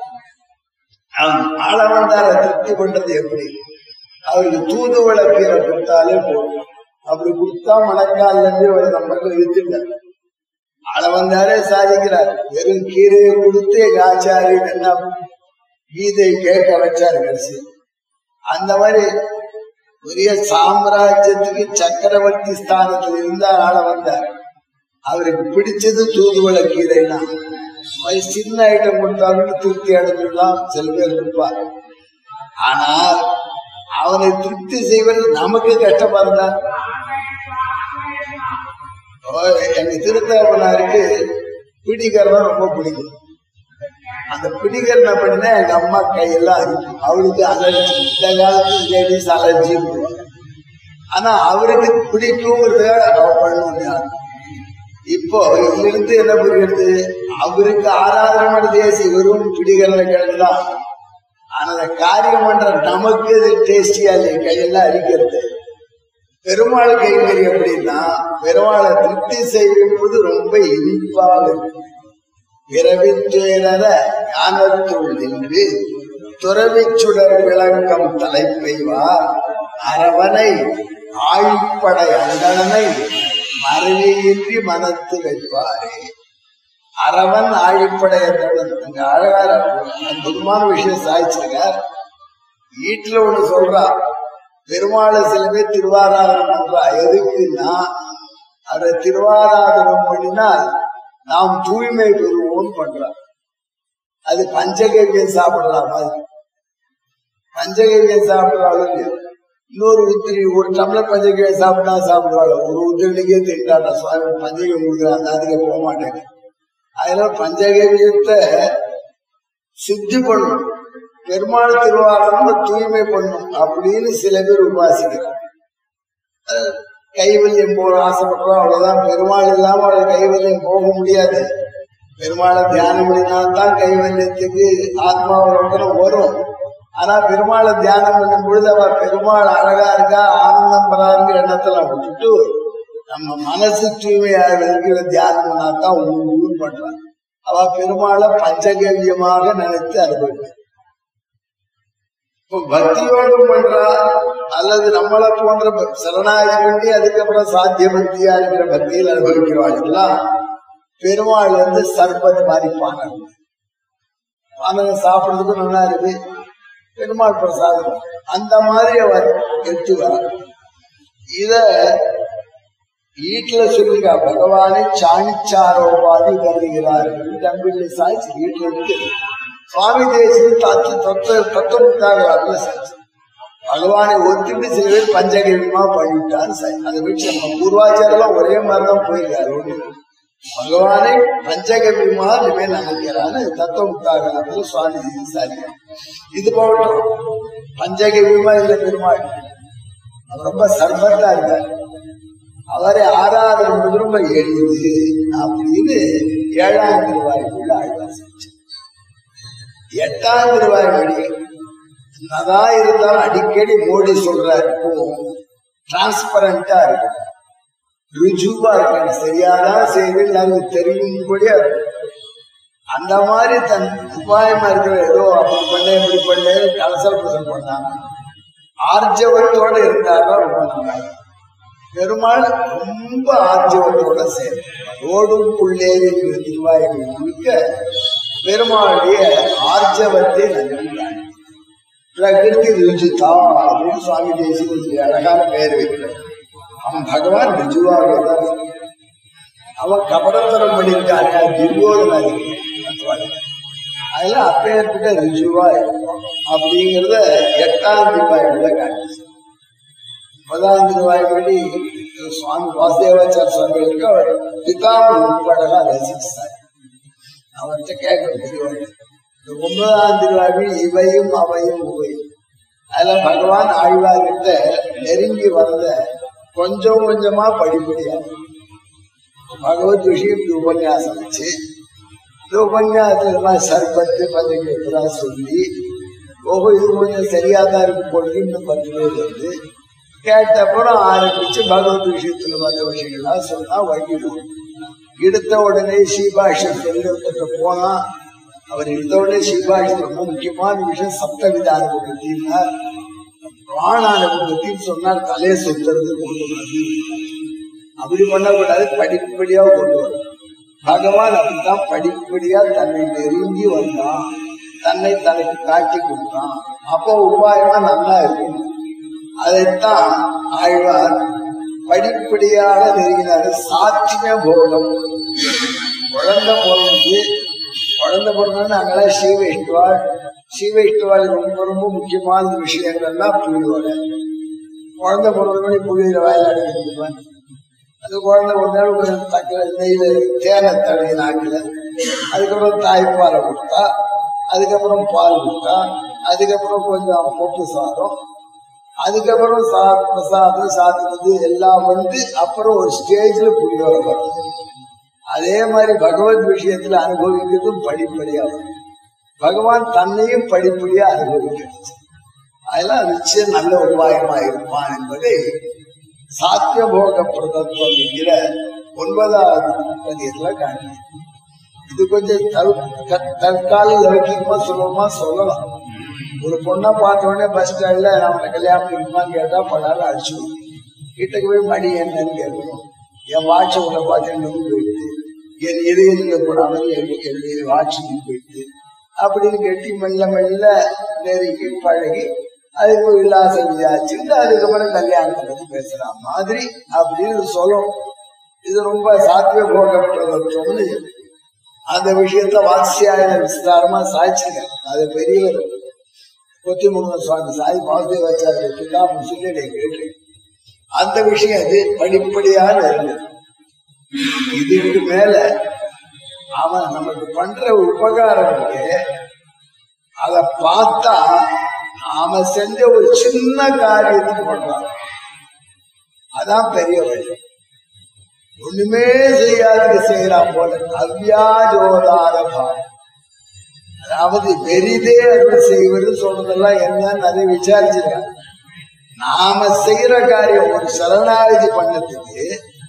ஆள வந்தார திருப்தி பண்றது எப்படி? அவருக்கு தூதுவளை கீரை கொடுத்தாலே போதும். அப்படி கொடுத்தா மணக்கால இருந்து அவர் நம்மளுக்கு இழுத்துட்டார். ஆள வந்தாரே சாதிக்கிறார். வெறும் கீரையை கொடுத்து எங்க ஆச்சாரியன் என்ன கீதை கேட்க வச்சார் கடைசி. அந்த மாதிரி பெரிய சாம்ராஜ்யத்துக்கு சக்கரவர்த்தி ஸ்தானத்தில் இருந்தார் ஆள வந்தார். அவருக்கு பிடிச்சது தூதுவளை கீரைனா சின்ன ஐட்டம் கொடுத்தாலும் திருப்தி அடைஞ்சிடலாம். சில பேர் கொடுப்பார். ஆனால் அவனை திருப்தி செய்வது நமக்கு கஷ்டமா இருந்தா. எங்க திருத்தகப்பனாருக்கு பிடிக்கிறதா ரொம்ப பிடிக்கும். அந்த பிடிக்கிறத அப்படின்னா எங்க அம்மா கையெல்லாம் இருக்கும். அவளுக்கு அலர்ஜி, இந்த காலத்து லேடிஸ் அலர்ஜி. ஆனா அவருக்கு பிடிக்குங்கிறதுக்காக அவ பண்ணணும். இப்போ இருந்து என்ன புரியுது, அவருக்கு ஆராதனை பண்ணதேசி வெறும் பிடிக்கிறத கிடக்குதான். ஆனா அந்த காரியம் பண்ற நமக்கு இது டேஸ்டியா இல்லையே, கையெல்லாம் அரிக்கிறது. பெருமாள் கைங்கறி அப்படின்னா பெருமாளை திருப்தி செய்வது ரொம்ப இனிப்பாக இருக்கு. பிறவிச்சேரத ஞானத்துள் நின்று துறவி சுடர் விளக்கம் தலைப்பெய்வார் அரவனை ஆழ்படை அந்தணனை மறவியின்றி மனத்து வைப்பாரே. அரவன் ஆழிப்படை அந்தணன் அங்க அழகார அற்புதமான விஷயம் சாதிச்சிருக்கார். வீட்டுல ஒண்ணு சொல்றா, பெருமாளை சில பேர் திருவாராதனம் பண்றா. எதுக்குன்னா அதை திருவாராதனம் பண்ணினால் நாம் தூய்மை பெறுவோம் பண்றோம். அது பஞ்சகவியம் சாப்பிடலாம் மாதிரி. பஞ்சகவியம் சாப்பிடுறாங்க. இன்னொரு உத்திரி ஒரு டம்ளர் பஞ்சகவியம் சாப்பிட்டா சாப்பிடுவாங்க. ஒரு உத்திரிக்கே திண்டாட்டா சுவாமி பஞ்சகவியம் கொடுக்குறாங்க, அதுக்கு போக மாட்டேங்க. அதனால பஞ்சகவியத்தை சித்தி பண்ணும், பெருமாள் திருவாரூர் தூய்மை பண்ணும் அப்படின்னு சில பேர் உபாசிக்கிறாங்க. கைவல்யம் போக ஆசைப்படுறோம், அவ்வளவுதான். பெருமாள் இல்லாம அவள் கைவல்யம் போக முடியாது. பெருமாளை தியானம் பண்ணினால்தான் கைவல்யத்துக்கு ஆத்மாவலோகனம் வரும். ஆனா பெருமாளை தியானம் பண்ணும் பொழுது அவ பெருமாள் அழகா இருக்கா, ஆனந்தம் பராங்கிற எண்ணத்துல விட்டுட்டு நம்ம மனசு தூய்மையாக இருக்கிற தியானம் பண்ணாதான் ஒன்று பண்றான். அவ பெருமாளை பஞ்சகவியமாக நினைத்து அனுபவிக்க. இப்போ பக்தியோகம் பண்றா அல்லது நம்மளை போன்ற சரணாகி பண்ணி அதுக்கப்புறம் சாத்திய பக்தியா இருக்கிற பக்தியில் அனுபவிக்கிறவாள் பெருமாள் வந்து சர்பத் மாதிரி பானம் பானகம் சாப்பிடுறதுக்கும் நல்லா இருக்கு. பெருமாள் பிரசாதம் அந்த மாதிரி அவர் எடுத்துவார். இத வீட்டுல சொல்லிருக்கா, பகவானை சாணிச்சாரோபாதி கருதுகிறார். தம்பிள்ளை சாய்ச்சி வீட்டுல இருக்கு. சுவாமி தேசியம் தத்து தத்துவ தத்துவத்தாக சாய்ச்சி பகவானை ஒத்துட்டு சில பேர் பஞ்சகவியமா பண்ணிவிட்டான்னு சாய். அதை வச்சு நம்ம பூர்வாச்சாரெல்லாம் ஒரே மாதிரிதான் போயிருக்காரு. பகவானை பஞ்சகவியமா இனிமே நினைக்கிறான்னு தத்துவத்தாக சுவாமி தேசியம் சாரி. இது போகட்டும், பஞ்சகவியமா இல்ல பெருமாள், அவர் ரொம்ப சர்பத்தா இருக்கார். அவரை ஆராதனை ரொம்ப எளிது அப்படின்னு ஏழாம் திருவாய்க்குள்ள ஆழ்வார் செஞ்சு. எட்டாம் திருவாய்மொழி என்னதான் இருந்தாலும் அடிக்கடி மோடி சொல்றாரு, டிரான்ஸ்பரண்டா இருக்கு, ருஜுவா இருக்கு, சரியாதான் செய்து நாங்கள் தெரியும்படியா இருக்கு. அந்த மாதிரி தன் உபாயமா இருக்கிற ஏதோ அப்படி பண்ண இப்படி பண்ண கலசல் பண்ணாங்க. ஆர்ஜவத்தோட இருந்தாருன்னா ரொம்ப நல்லா. பெருமாள் ரொம்ப ஆர்ஜவத்தோட சேர்ந்து ஓடும் புள்ளே என்கிற திருவாய்மொழி முழுக்க பெருமாளுடைய ஆர்ஜவத்தை நன்றாங்க. பிரகிருதி ருஜுதா அப்படின்னு சுவாமி தேசிய அழகான பெயர் வைக்கிறார். அவன் பகவான் ருஜுவாகதான், அவன் கபடத்தனம் பண்ணியிருக்காங்க. துரியோதனாதி அதெல்லாம் அப்பேற்பட்ட ருஜுவா இருக்கும் அப்படிங்கிறத எட்டாம் திருவாய்மொழியில காட்டுச்சு. ஒன்பதாம் திருவாய்மொழி சுவாமி வாசுதேவாச்சார சுவாமிகளுக்கு அவர் பிதாம உட்படலா ரசிச்சார். அவர்கிட்ட கேட்கணும் திருவாய்மொழி. இந்த ஒன்பதாம் திருவாய்மொழி இவையும் அவையும் உவையும் அதுல பகவான் ஆழ்வார்கிட்ட நெருங்கி வர்றத கொஞ்சம் கொஞ்சமா படிப்படியா பகவத் விஷயம் உபன்யாசம் வச்சு இந்த உபன்யாசத்துல சர்பத்து பஞ்சகவியெல்லாம் சொல்லி ஒவ்வொரு இது கொஞ்சம் சரியாதான் இருக்கு போட்டு பத்து பேர் வந்து கேட்டப்புறம் ஆரம்பிச்சு பகவத் விஷயத்துல வந்த விஷயங்கள்லாம் சொன்னா வழியிடும். எடுத்த உடனே ஸ்ரீபாஷ்யம் சொல்லிட்டு போனா அவர் எடுத்த உடனே ஸ்ரீபாஷ்யம் ரொம்ப முக்கியமான விஷயம் சப்தவித அனுபவத்தின்னா பிராண அனுபவத்தின்னு சொன்னார். தலையை சுத்துறது கொண்டு வந்து அப்படி பண்ணக்கூடாது, படிப்படியா கொண்டு வரும். பகவான் அப்படித்தான் படிப்படியா தன்னை நெருங்கி வந்தான், தன்னை தனக்கு காட்டி கொடுத்தான். அப்போ உபாயமா நல்லா இருக்கும். அதைத்தான் ஆழ்வார் படிப்படியாக நெருங்கினாரு. சாத்திய போகம் குழந்தை பிறந்து குழந்தை பிறந்தோன்னு அங்கெல்லாம் ஸ்ரீ வைஷ்ணவாள் ஸ்ரீ வைஷ்ணவாள் ரொம்ப ரொம்ப முக்கியமான விஷயங்கள்லாம் புரியோட குழந்தை பிறந்தோடனே புளியில வாயில் அடிக்கிறதுவான். அது குழந்தை ஒரு நாள் கொஞ்சம் தக்க நெய்ல தேனை தடவி நாக்கில, அதுக்கப்புறம் தாய்ப்பாலை கொடுத்தா, அதுக்கப்புறம் பால் கொடுத்தா, அதுக்கப்புறம் கொஞ்சம் பொட்டு சாதம், அதுக்கப்புறம் சா பிரசாதம் சாத்துறது எல்லாம் வந்து அப்புறம் ஒரு ஸ்டேஜ்ல புரியோட வரும். அதே மாதிரி பகவத் விஷயத்துல அனுபவிக்கிறதும் படிப்படியாகும். பகவான் தன்னையும் படிப்படியா அனுபவிக்கிறது. அதெல்லாம் நிச்சயம் நல்ல உபாயமா இருப்பான் என்பதை சாத்திய போக பிரதத்துவம் என்கிற ஒன்பதாவது பதியத்துல காண்கிறேன். இது கொஞ்சம் தற்கால லௌகிகமா சுலபமா சொல்லலாம். ஒரு பொண்ணை பார்த்த உடனே பஸ் ஸ்டாண்ட்ல நம்ம கல்யாணம் இருக்குமான்னு கேட்டா படாலும் அடிச்சுடும். கிட்டக்கு போய் மணி என்னன்னு கேட்கணும். என் வாட்ச உன்னை பார்த்து நொந்து போயிடுது, என் இதயத்தில் போடாமல் என்னுடைய வாட்சி போயிடுது அப்படின்னு கெட்டி மெல்ல மெல்ல நெருங்கி பழகி அதுக்கு உல்லாசம் விசாரிச்சுட்டு அதுக்கப்புறம் கல்யாணத்தை பத்தி பேசுற மாதிரி அப்படின்னு சொல்லும். இது ரொம்ப சாத்திய போக பிரதத்துவம்னு அந்த விஷயத்த வாத்ஸ்யாயன விஸ்தாரமா சாய்ச்சிருக்கேன். அது பெரிய கொத்திமுக சுவாமி சாய் வாசுதேவாச்சாரிய முஸ்லிம் கேட்டு அந்த விஷயம் அது படிப்படியாக இருந்தது. இதுக்கு மேல அவன் நமக்கு பண்ற உபகாரங்களுக்கு அதை பார்த்தா அவன் செஞ்ச ஒரு சின்ன காரியத்துக்கு பண்றான். அதான் பெரிய வழி. ஒண்ணுமே செய்யாதுக்கு செய்யறான் போல அவ்யாஜோதார பாவம். அதாவது பெரிதே அருள் செய்வது சொல்றதெல்லாம் என்னன்னு நிறைய விசாரிச்சிருக்காங்க. நாம செய்யற காரியம் ஒரு சரணாகதி பண்ணதுக்கு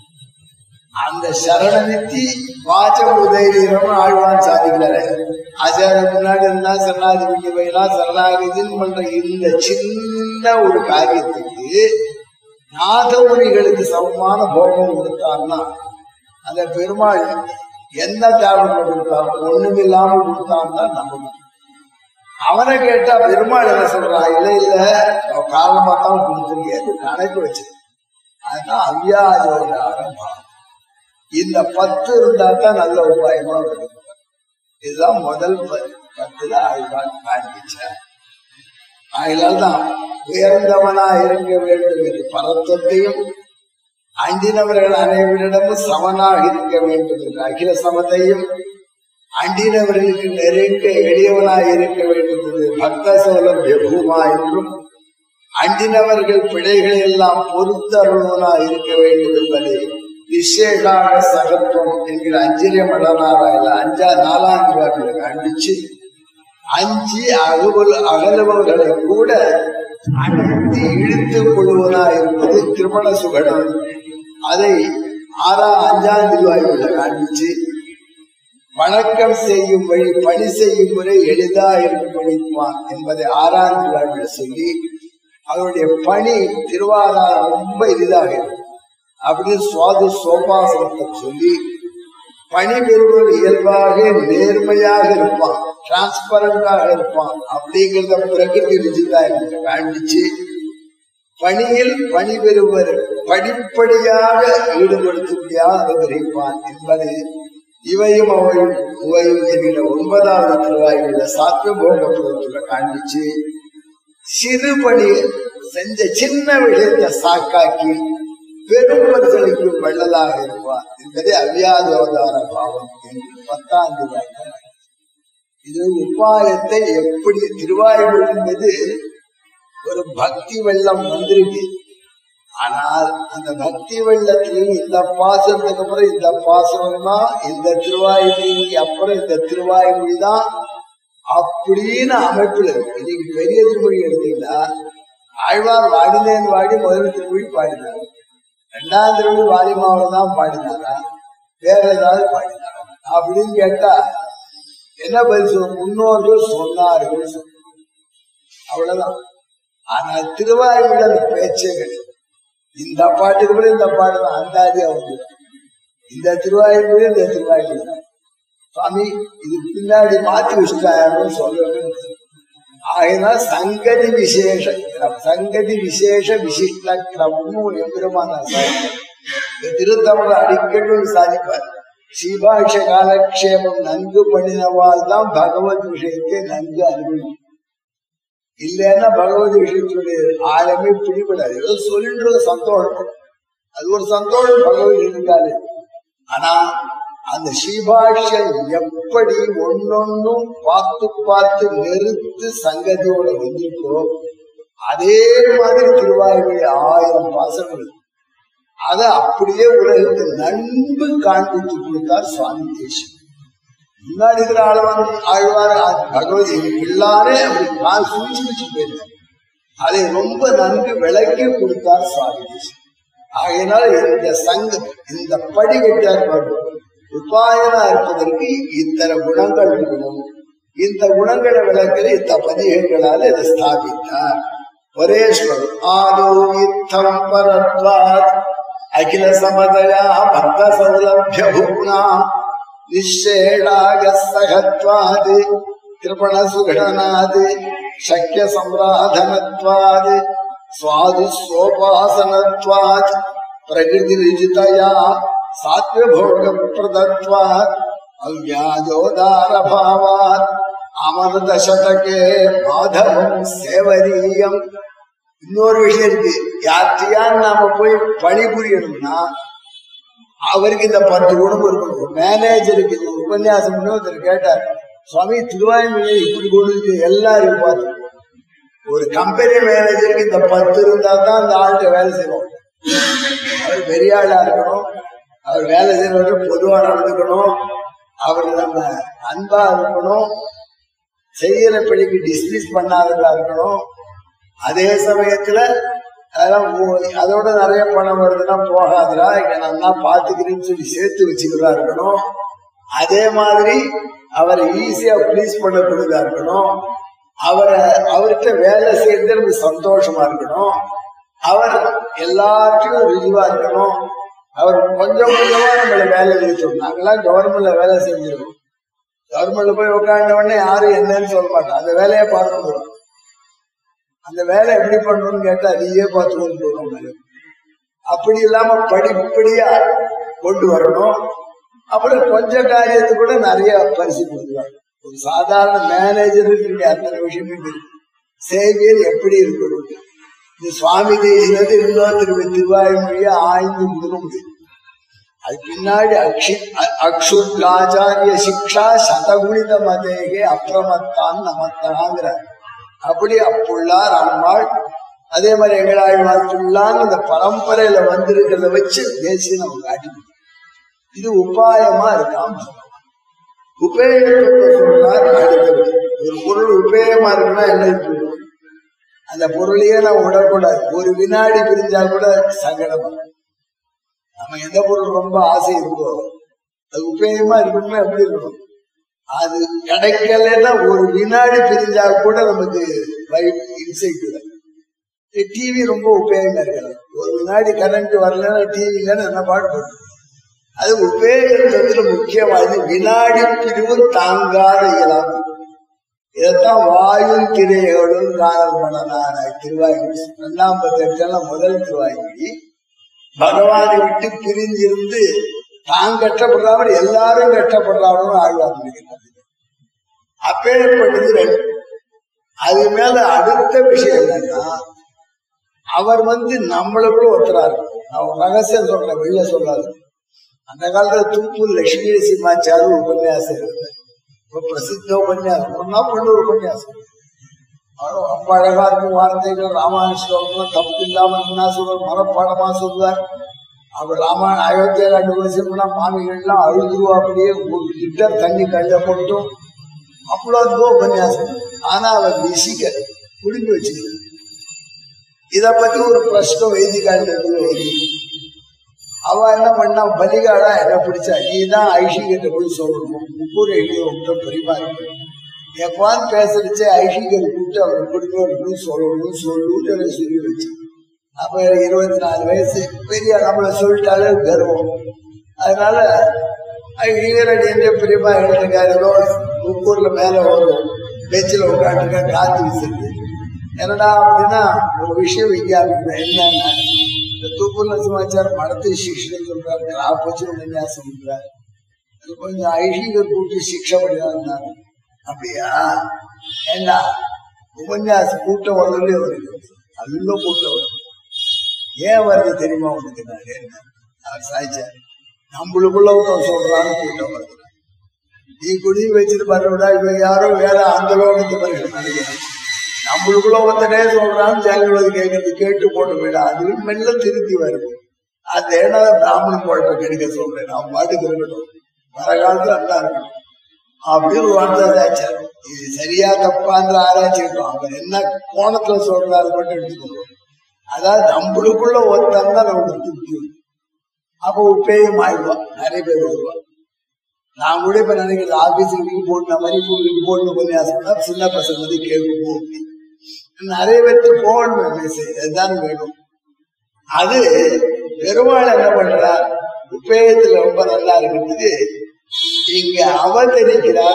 அந்த சரணநித்தி வாச்ச உதயம் ஆழ்வான் சாதிக்கிறாரு. ஆச்சாரிய முன்னாடி இருந்தா சரணாகதி பண்ணி போயலாம், சரணாகதின்னு பண்ற இந்த சின்ன ஒரு காரியத்துக்கு நாதமுனிகளுக்கு சமமான போகம் கொடுத்தான்னா அந்த பெருமாள் என்ன தேவைப்பட்டு கொடுத்தாங்க ஒண்ணுமில்லாம கொடுத்தான்னா நம்பணும். அவனை கேட்டா பெருமாள் என்ன சொல்றான், இல்ல இல்ல காரணமா தான் கொடுத்துருக்கேன் கணக்கு வச்சு. அதுதான் அவ்யாஜோதாரம். இந்த பத்து இருந்தா தான் நல்ல உபாயமா இருக்கும். இதுதான் முதல் பத்துல ஆழ்வான் காண்பிச்சார். அதனால்தான் உயர்ந்தவனா இருக்க வேண்டும் என்று பரத்துவத்தையும் அண்டினவர்கள் அனைவரிடமும் சமனாக இருக்க வேண்டும் என்று அகில சமத்தையும் அண்டினவர்களுக்கு நெருங்க எளியவனாய் இருக்க வேண்டும் என்று பக்த சோழம் வெகுமா என்றும் அண்டினவர்கள் பிழைகளை எல்லாம் பொறுத்தருள்வனாய் இருக்க வேண்டும் என்பதை விசேஷாக சகத்துவம் என்கிற அஞ்சிரிய மடனாராயில அஞ்சா நாலாந்து வாட்டில காண்பிச்சு அஞ்சு அகவல் அகலவர்களை கூட அனைத்து இழுத்துக் கொள்வனா இருப்பது திருமண சுகடம். அதை ஆறா அஞ்சாம் திருவாயுல காண்பிச்சு வணக்கம் செய்யும் வழி பணி செய்யும் முறை எளிதா இருக்கும்படிப்பான் என்பதை ஆறாம் திருவாயுல சொல்லி அவருடைய பணி திருவாராயம் ரொம்ப எளிதாக இருக்கும் அப்படின்னு சுவாது சோபாசனத்தை சொல்லி பணி பெறுவர் இயல்பாக நேர்மையாக இருப்பான், டிரான்ஸ்பரண்டாக இருப்பான் அப்படிங்கிறத பிரகிருதி ருச்சிதா காண்பிச்சு பணியில் பணி பெறுவர் படிப்படியாக ஈடுபடுத்தும்படியாக விவரிப்பான் என்பது இவையும் அவையும் உவையும் என்கிற ஒன்பதாவது திருவாயுள்ள சாத்திய போகப்படுவதில் காண்பிச்சு சிறு பணி செஞ்ச சின்ன விஷயத்தை சாக்காக்கி பெரும் பரிசளிக்கும் வள்ளலாக இருப்பார் என்பதே அவ்யாஜோதார பாவம் என்று பத்தாம் திருவாய். இது உபாயத்தை எப்படி திருவாய்மொழி என்பது ஒரு பக்தி வெள்ளம் வந்திருக்கு. ஆனால் அந்த பக்தி வெள்ளத்திலையும் இந்த பாசனத்துக்கு அப்புறம் இந்த பாசனம் தான், இந்த திருவாய்மொழிக்கு அப்புறம் இந்த திருவாய்மொழி தான் அப்படின்னு அமைப்புல இருக்கு. இன்னைக்கு பெரிய திருமொழி எடுத்தீங்கன்னா ஆழ்வார் வாடினேன் வாடி முதல் திருமொழி பாடினார், ரெண்டாம் திருமொழி வாலிமாவில் தான் பாடினாரா வேற ஏதாவது பாடினாரா அப்படின்னு கேட்டா என்ன பதில் சொல்ல, முன்னோர்கள் சொன்னார்கள் அவ்வளவுதான். ஆனால் திருவாய்மொழி அந்த பேச்சே கிடையாது. இந்த பாட்டுக்கு கூட இந்த பாட்டு தான் அந்தாதியா வந்து இந்த திருவாய்மொழி இந்த திருவாய்மொழி தான். சுவாமி இது பின்னாடி மாத்தி வச்சுட்டாருன்னு சொல்றது. ஆகினா சங்கதி விசேஷ சங்கதி விசேஷ விசிஷ்ட கிரமம்னு எம்பெருமான திருத்தமிழ அடிக்கடி சாதிப்பார். சீபாட்ச காலக்ஷேபம் நன்கு பண்ணினவால் தான் பகவத் விஷயத்தை நன்கு அனுபவிக்கும். இல்லைன்னா பகவத் விஷயத்துடைய ஆழமே பிடிபடாது. ஏதோ சொல்லின்ற சந்தோஷம், அது ஒரு சந்தோஷம் பகவத் இருக்காது. ஆனா அந்த ஸ்ரீபாஷ்யம் எப்படி ஒன்னொன்னும் பார்த்து பார்த்து நிறுத்து சங்கதியோட வந்திருக்கோ அதே மாதிரி திருவாய்மொழி ஆயிரம் பாசங்கள் அதை அப்படியே உலகத்துக்கு நன்கு காண்பித்து கொடுத்தார் சுவாமி தேசிகன். முன்னாடி இருக்கிற ஆழ்வான் ஆழ்வார் பகவதி எல்லாரே அப்படி நான் சூழ்ச்சி வச்சு போயிருந்தேன். அதை ரொம்ப நன்கு விளக்கி கொடுத்தார் சுவாமி தேசிகன். ஆகையினால் இந்த சங்க இந்த படிக்கட்டார் உபாயனா இருப்பதற்கு இத்தனை குணங்கள் இருக்கணும். இந்த குணங்களை விளக்கிற இந்த பதிகங்களால் இதை ஸ்தாபித்தார். ஒரே ஸ்லோகம் ஆதோ இத்தம் பரத்வாத் அகில சமதயா பக்த சௌலபிய பூனா நிஷேடாக சகத்வாது கிருபண சுகடனாது சக்கிய சம்ராதனத்வாது சுவாது சோபாசனத்வாத் பிரகிருதி ரிஜிதயா சாத்வபோக பிரதத்வாத் அவ்யாஜோதாரபாவாத் அமர்த சதகே மாதவம் சேவரீயம். இன்னொரு விஷயம் இருக்கு. யாத்தியான்னு நாம போய் பணிபுரியணும்னா அவருக்கு இந்த பத்து குணம் இருக்கணும். மேனேஜருக்கு உபன்யாசம் பண்ணி ஒருத்தர் கேட்டார், சுவாமி திருவாய்மொழி இப்படி கொடுத்து எல்லாரும் பார்த்து ஒரு கம்பெனி மேனேஜருக்கு இந்த பத்து இருந்தா தான் அந்த ஆள்கிட்ட வேலை செய்வோம். அவர் பெரிய ஆளா இருக்கணும், அவர் வேலை செய்யறவர்கள் பொதுவா நடந்துக்கணும், அவர் நம்ம அன்பா இருக்கணும், செய்யற பள்ளிக்கு டிஸ்மிஸ் பண்ணாததா இருக்கணும், அதே சமயத்துல அதெல்லாம் அதோட நிறைய பணம் வருதுன்னா போகாதரா இங்க நல்லா பாத்துக்கிறேன்னு சொல்லி சேர்த்து வச்சுக்கிறதா இருக்கணும். அதே மாதிரி அவரை ஈஸியா பிளீஸ் பண்ணக்கூடியதா இருக்கணும். அவரை அவர்கிட்ட வேலை செய்யறது நமக்கு சந்தோஷமா இருக்கணும். அவர் எல்லாத்தையும் ரிஜுவா இருக்கணும். அவர் கொஞ்சம் கொஞ்சமா நம்மள வேலை நிறுத்தணும். நாங்கெல்லாம் கவர்மெண்ட்ல வேலை செஞ்சிருக்கோம். கவர்மெண்ட்ல போய் உட்கார்ந்த உடனே யாரும் என்னன்னு சொல்ல மாட்டோம். அந்த வேலையை பார்க்கணும். அந்த வேலை எப்படி பண்ணணும்னு கேட்டா அதையே பார்த்துக்கொண்டு போகணும். அப்படி இல்லாம படிப்படியா கொண்டு வரணும். அப்புறம் கொஞ்ச காரியத்துக்கு கூட நிறைய பரிசு கொடுக்குறாங்க. ஒரு சாதாரண மேனேஜருக்கு அத்தனை விஷயமே இருக்கு. சேவியர் எப்படி இருக்கணும், இந்த சுவாமி தேசினது இன்னொரு திருவாய்மொழியா ஆய்ந்து கொடுக்க முடியும். அது பின்னாடி அக்ஷி அக்ஷுத்ராச்சாரிய சிக்ஷா சதகுணித மதேகே அப்பிரமத்தான் நமத்தாங்கிறார். அப்படி அப்புள்ளார் அம்மாள் அதே மாதிரி எங்களாழ்வார்த்துள்ளான்னு இந்த பரம்பரையில வந்திருக்கிறத வச்சு தேசிய நமக்கு அடிமை. இது உபாயமா இருக்காம உபயோகத்தை சொன்னார். அடுத்தது ஒரு பொருள் உபயோகமா இருக்குன்னா என்ன இருக்கு, அந்த பொருளையே நான் விடக்கூடாது. ஒரு வினாடி பிரிஞ்சா கூட சங்கடமா. நம்ம எந்த பொருள் ரொம்ப ஆசை இருக்கோ அது உபயோகமா இருக்கணும்னா எப்படி இருக்கணும், அது கிடைக்கலன்னா ஒரு வினாடி பிரிஞ்சா கூட நமக்கு இன்சைட். டிவி ரொம்ப உபயோகமா இருக்காது. ஒரு வினாடி கரண்ட் வரலன்னா டிவி இல்லைன்னு என்ன பாடுபடும். அது உபயோகத்துல முக்கியமானது வினாடி பிரிவு தாங்காத இயலாமை. இதைத்தான் வாயு திரைகளும் காதல் பண்ணனான திருவாய்மொழி ரெண்டாம் பத்து எட்டுல முதல் திருவாய்மொழி பகவானை விட்டு பிரிஞ்சிருந்து தான் கஷ்டப்படுறாமல் எல்லாரும் கஷ்டப்படுறாலும் ஆழ்வார் நினைக்கிறார். அப்பேற்பட்டது ரெண்டு. அது மேல அடுத்த விஷயம் என்னன்னா அவர் வந்து நம்மளுக்குள்ள ஒருத்தராரு. நான் ரகசியம் சொல்றேன், வெளில சொல்லாது. அந்த காலத்துல தூப்பூர் லட்சுமி சிம்மாச்சாரு உபன்யாசம் இருந்தார். ரொம்ப பிரசித்த உபன்யாசம் ஒன்னா பண்ண உபன்யாசம். ரொம்ப அழகா இருக்கும் வார்த்தைகள். ராமாயண ஸ்லோகம் தப்பு இல்லாம என்ன சொல்றார், மரப்பாடமா சொல்றார். அவர் ராமாயண அயோத்தியா கண்டுபிடிச்சோம்னா மாமிகள்லாம் அழுதுருவா. அப்படியே ஒரு லிட்டர் தண்ணி கல்ல போட்டும் அவ்வளோ உபன்யாசம். ஆனா அவர் நிசிக்க குடிஞ்சு வச்சுக்கிறார். இத பத்தி ஒரு பிரஷ்னம் வைதிகாண்ட அவ என்ன பண்ணா, பலிகாடா என்ன பிடிச்சா, நீதான் ஐஷிகிட்ட போய் சொல்லணும், முப்பூர் ஐடியை உங்க பரிமாறிக்க எப்பான்னு பேசுறச்சே ஐஷிகர் கூப்பிட்டு அவரை குடிக்கணும் சொல்லணும் சொல்லு சொல்லி வச்சு. அப்ப இருபத்தி நாலு வயசு பெரிய நம்மளை சொல்லிட்டாலே கர்வம். அதனால ஈரடி என்ற பெரியமா எழுதிருக்காரு. முப்பூர்ல மேல வரும் பெஞ்சில் உட்காந்துருக்க காத்து வீசுறது. என்னடா அப்படின்னா ஒரு விஷயம் விஞ்ஞானம் என்னன்னா, இந்த தூப்பூர்ல சமாச்சாரம் மடத்து சிக்ஷன் சொல்றாரு, ஆப்போச்சு உபன்யாசம் பண்றாரு. அது கொஞ்சம் ஐஷீக கூட்டி சிக்ஷை பண்ணிதான். அப்படியா? ஏன்னா உபன்யாச கூட்டம் வளர்ந்தே வருது, நல்ல கூட்டம் வருது. ஏன் வருது தெரியுமா உனக்கு? நான் என்ன அவர் சாய்ச்சார், நம்மளுக்குள்ள ஒருத்தன் சொல்றான்னு கூட்டம் வருது. நீ குடி வச்சுட்டு பரவிடா, இவங்க யாரும் வேற அந்த லோகத்து மனுஷன் நினைக்கிறேன். நம்மளுக்குள்ள ஒருத்தனே சொல்றான்னு ஜனங்களது கேட்கறது, கேட்டு போட்டு போயிடா. அது மெல்ல திருத்தி வருது. அந்த ஏன்னா பிராமணன் குழப்ப கெடுக்க சொல்றேன். நான் பாட்டுக்கு இருக்கட்டும், வர காலத்துல நல்லா இருக்கணும் அப்படின்னு ஒரு வார்த்தை சாய்ச்சார். இது சரியா தப்பான்ற ஆராய்ச்சி இருக்கும். அவர் என்ன கோணத்துல சொல்றாரு மட்டும் எடுத்துக்கணும். அதாவது நம்மளுக்குள்ள ஒருத்தன் தான் நமக்கு திருப்தி வரும். அப்போ உப்பேயும் ஆயிடுவான், நிறைய பேர் வருவான். நான் கூட இப்ப நினைக்கிறது, ஆபீஸுக்கு போட்டு மாதிரி வீட்டுக்கு போட்டு உபன்யாசம் சின்ன பசங்க வந்து கேட்கும். நிறைய பேருக்கு போகணும், மெசேஜ் அதுதான் வேணும். அது பெருமாள் என்ன பண்றார், உபேயத்துல ரொம்ப நல்லா இருக்கிறதுக்கு இங்க அவதரிக்கிறார்.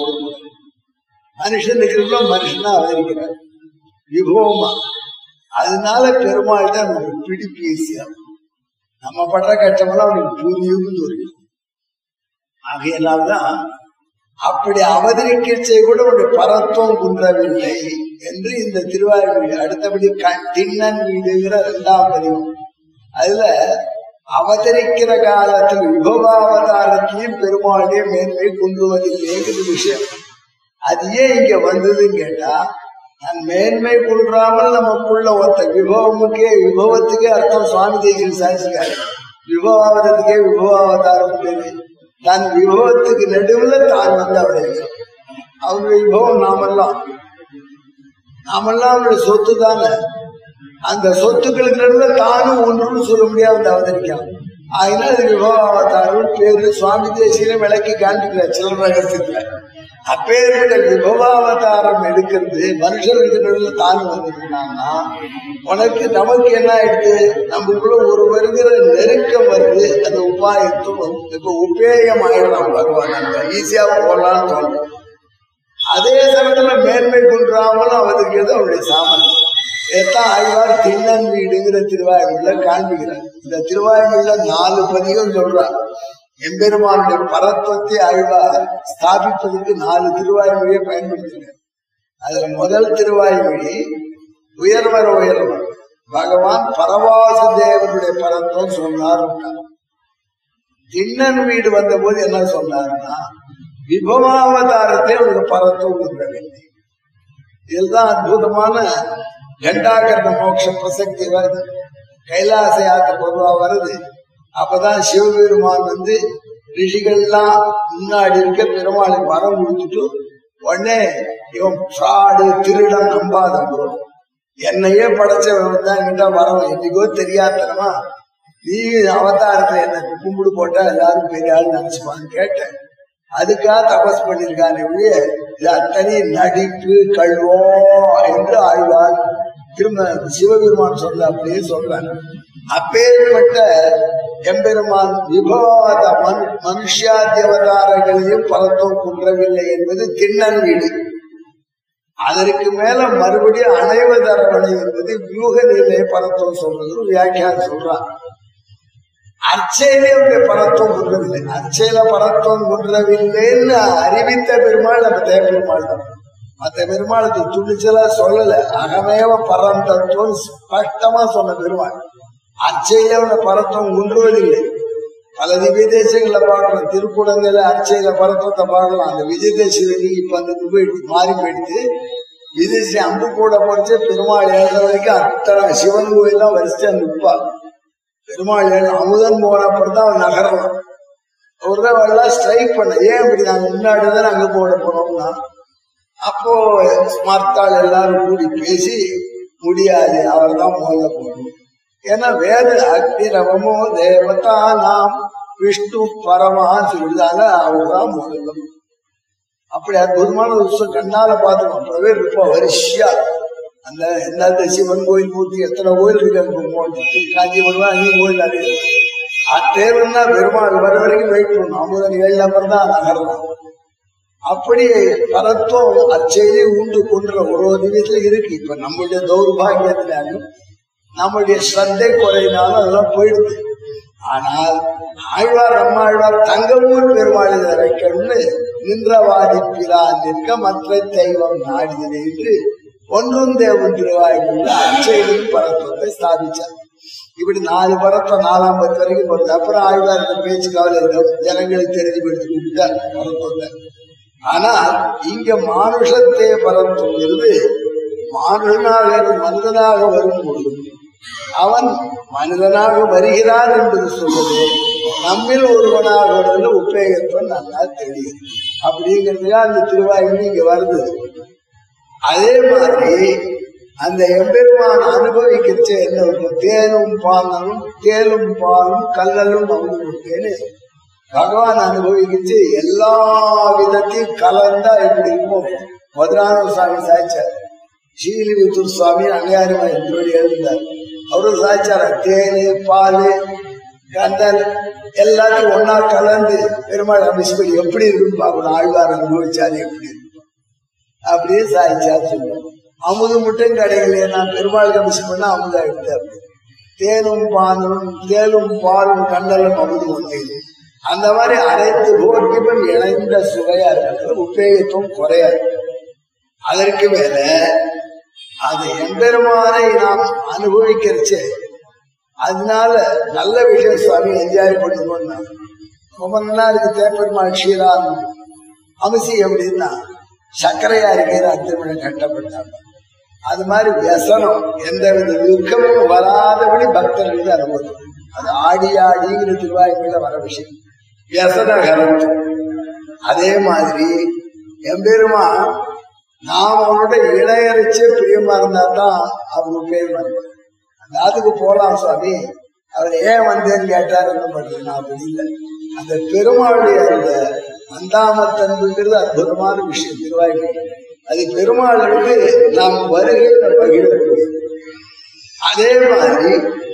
மனுஷனுக்கு மனுஷனா அவதரிக்கிறார் விபவமா. அதனால பெருமாள் தான் நமக்கு பிடிப்பு ஈஸியா. நம்ம படுற கஷ்டமெல்லாம் அவனுக்கு புரியும் தெரியும். ஆகையினால்தான் அப்படி அவதரிக்கச்சே கூட ஒரு பரத்துவம் குன்றவில்லை என்று இந்த திருவாரூர். அடுத்தபடி திண்ணன் வீடுங்கிற இரண்டாம் பதிவும். அதுல அவதரிக்கிற காலத்தில் விபவாவதாரத்தையும் பெருமாளுடைய மேன்மை குன்றுவதில்லைங்கிற விஷயம். அது ஏன் இங்க வந்ததுன்னு கேட்டா, நான் மேன்மை குன்றாமல் நமக்குள்ள ஒருத்த விபவமுக்கே விபவத்துக்கே அர்த்தம் சுவாமி தேசியம் சாதிச்சுக்காரு. விபவாவதத்துக்கே விபவாவதாரம் பேரு. தன் விபவத்துக்கு நடுவுல தான் வந்து அவருடைய அவருடைய விபவம் நாமெல்லாம் நாமெல்லாம் அவருடைய சொத்து தானே. அந்த சொத்துக்களுக்கு நடுவுல தானும் ஒன்றுன்னு சொல்ல முடியாது அவதரிக்கலாம். அதனால விபவாவதாரம் பேரு சுவாமி தேசியம் விளக்கி காண்பிக்கிறார் சில ரகசியத்துல. அப்பேற்பட்ட விபவாவதாரம் எடுக்கிறது மனுஷனுக்கு நடுவுல தானும் வந்துருந்தாங்கன்னா உனக்கு நமக்கு என்ன ஆயிடுது, நமக்குள்ள ஒரு வருகிற நெருக்கம் வருது. அந்த உபாயத்தும் இப்ப உபேயம் ஆயிடலாம், வருவாங்க ஈஸியா போகலான்னு தோணும். அதே சமயத்துல மேன்மை குன்றாமலும் அவதரிக்கிறது அவருடைய சாமர்த்தியம். எத்தான் ஆழ்வார் திண்ணன் வீடுங்கிற திருவாயூர்ல காண்பிக்கிறார். இந்த திருவாயூர்ல நாலு பதிகம் சொல்றார். எம்பெருமானுடைய பரத்துவத்தை ஆழ்வார் ஸ்தாபிப்பதற்கு நாலு திருவாய்மொழியை பயன்படுத்தினார். அதுல முதல் திருவாய்மொழி உயர்வர உயர்வர் பகவான் பரவாசு தேவனுடைய பரத்துவம் சொன்னார். திண்ணன் வீடு வந்த போது என்ன சொன்னார்னா, விபவாவதாரத்தை ஒரு பரத்துவம் கொண்டவில்லை. இதுதான் அற்புதமான கண்டாகர்ண மோட்ச பிரசக்தி வருது. கைலாச யாத்திரை பொதுவா வருது. அப்பதான் சிவபெருமான் வந்து ரிஷிகள்லாம் முன்னாடி இருக்க பெருமாளுக்கு வரம் கொடுத்துட்டு உடனே இவன் ஃப்ராடு திருடன் நம்பாத போறோம், என்னையே படைச்சவன் தான் என்கிட்ட வரவன், என்னைக்கோ தெரியாதனமா நீ அவதாரத்தை என்ன கும்பிடு போட்டா எல்லாரும் பெரிய ஆள் நினைச்சுப்பான்னு கேட்டேன். அதுக்காக தபஸ் பண்ணிருக்கானே ஒழிய இது அத்தனை நடிப்பு கல்வோ என்று ஆழ்வார் திரும்ப சிவபெருமான் சொல்ல அப்படியே சொல்றாங்க. அப்பேற்பட்ட எம்பெருமான் விபவாத மனு மனுஷாத்தியவதாரங்களையும் பரத்துவம் குன்றவில்லை என்பது திண்ணன் வீடு. அதற்கு மேல மறுபடியும் அணைவதரவணை என்பது வியூக நிலை பரத்துவம் சொல்றது வியாக்கியானம் சொல்றான். அர்ச்சையிலே பரத்துவம் குன்றவில்லை. அர்ச்சையில பரத்துவம் குன்றவில்லைன்னு அறிவித்த பெருமாள் நம்ம தேவ பெருமாள் தான். மற்ற பெருமாளுக்கு துணிச்சலா சொல்லல, அகமேவ பரம் தத்துவம் ஸ்பஷ்டமா சொன்ன பெருமாள். அர்ச்சையில உள்ள பரத்துவம் குன்றுவதில்லை. பல திவ்ய தேசங்கள்ல பார்க்கலாம், திருக்குடந்தையில அர்ச்சையில பரத்துவத்தை பார்க்கலாம். அந்த விஜய தேசம் இப்ப அந்த போயிடுச்சு, மாறி போயிடுச்சு. விஜயசி அம்பு கூட போச்சு. பெருமாள் ஏழை வரைக்கும் அத்தனை சிவன் கோயிலாம் வரிசையா நிற்பா. பெருமாள் ஏழு அமுதன் போனப்பறம் தான் அவன் நகரலாம். ஒரு தடவை ஸ்ட்ரைக் பண்ண, ஏன் இப்படி நாங்க முன்னாடிதான் அங்க போட போனோம்னா, அப்போ ஸ்மார்த்தாள் எல்லாரும் கூடி பேசி முடியாது, அவர் தான் முதல்ல போகணும். ஏன்னா வேத அக்னி ரவமோ தேவதா நாம் விஷ்ணு பரமான்னு சொல்லிதால அவர் தான் முதல்ல. அப்படி அற்புதமான ஒரு கண்ணால பார்த்துக்கோம். அப்பவே இருப்போம் வரிசையா. அந்த எந்த சிவன் கோயில் மூர்த்தி எத்தனை கோயில் இருக்கு, காஞ்சிபுரம் அங்கேயும் கோயில் நிறைய. அத்தேவன்னா பெருமாள் வர வரைக்கும் வெயிட் பண்ணணும். அமுதன் ஏழு நம்பர் தான் நகரலாம். அப்படி பரத்துவம் அச்செய்தி உண்டு கொன்ற ஒரு நிமிஷத்துல இருக்கு. இப்ப நம்மளுடைய தௌர்பாகியத்தினாலும் நம்மளுடைய ஸ்ரத்தை குறையினாலும் அதெல்லாம் போயிடுது. ஆனால் ஆழ்வார் நம்மாழ்வார் தங்கமூர் பெருமாள் இதை வைக்கணும்னு நின்றவாதி பிரான் நிற்க மற்ற தெய்வம் நாடினே என்று ஒன்றும் தேவன் திருவாய்மொழியில அச்சையிலும் பரத்துவத்தை ஸ்தாபிச்சார். இப்படி நாலு பரத்தம் நாலாம் பத்து வரைக்கும் போறது. அப்புறம் ஆழ்வார் இந்த பேச்சு கவலை ஜனங்களுக்கு தெரிஞ்சு கொடுத்து கொடுத்தார் பரத்துவத்தை. ஆனால் இங்க மானுஷத்தே பரத்துங்கிறது மானுஷனாக மனிதனாக வரும்போது அவன் மனிதனாக வருகிறான் என்பது சொல்வது நம்மில் ஒருவனாக வருவது உபயோகத்துவம் நல்லா தெரியும். அப்படிங்கிறதுக்காக அந்த திருவாய்மொழி இங்க வருது. அதே மாதிரி அந்த எம்பெருமான அனுபவிக்கிச்ச என்ன இருக்கும், தேனும் பாலும் தேலும் பாலும் கல்லலும் அமுதமுட்டேன்னு பகவான் அனுபவிக்கிச்சு எல்லா விதத்தையும் கலந்தா எப்படி இருக்கும். மதுரான சுவாமி சாய்ச்சார், ஸ்ரீலிபுத்தூர் சுவாமி அங்காரிமா எப்படி எழுந்தார், அவரும் சாய்ச்சார தேனு பாலு கந்தல் எல்லாத்தையும் ஒன்னா கலந்து பெருமாள் அபிஷேகி எப்படி இருக்குன்னு பார்க்கணும். ஆழ்வார் அனுபவிச்சாரு எப்படி அப்படியே சாய்ச்சார் சொல்லுவோம். அமுது முட்டையும் கடைகளே நான் பெருமாளுக்கு அபிஷேகம் பண்ணா அமுதா எடுத்தார். தேனும் பாலும் தேலும் பாலும் கண்டலும் அமுது முட்டையும் அந்த மாதிரி அனைத்து போக்கியும் இணைந்த சுவையா இருக்கிறது. உபயோகத்துவம் குறையாது. அதற்கு மேல அது எம்பெருமானை நாம் அனுபவிக்கிறச்சு அதனால நல்ல விஷயம் சுவாமி என்ஜாய் பண்ணுவோம்னா ரொம்ப நல்லா இருக்கு. தேப்பெருமாள் ஸ்ரீராம் அமிசி எப்படின்னா சர்க்கரையா இருக்கிற அத்திருமணம் கட்டப்பட்டாங்க. அது மாதிரி வியசனம் எந்த வித துக்கமும் வராதபடி பக்தர்களுக்கு அனுபவம். அது ஆடி ஆடிங்கிற திருவாய்மொழியில வர விஷயம் வியசனகரம். அதே மாதிரி எம்பெருமா நாம் அவனோட இணையரிச்சே பிரியமா இருந்தா தான் அவங்க பேர் வந்தார். அந்த அதுக்கு போலாம் சுவாமி, அவர் ஏன் வந்தேன்னு கேட்டார். என்ன பண்றது, நான் அப்படி இல்லை. அந்த பெருமாளுடைய அந்த அந்தாமத்தன்புங்கிறது அற்புதமான விஷயம் திருவாய்மொழி. அது பெருமாளுக்கு நாம் வருகையில பகிரக்கூடிய. அதே மாதிரி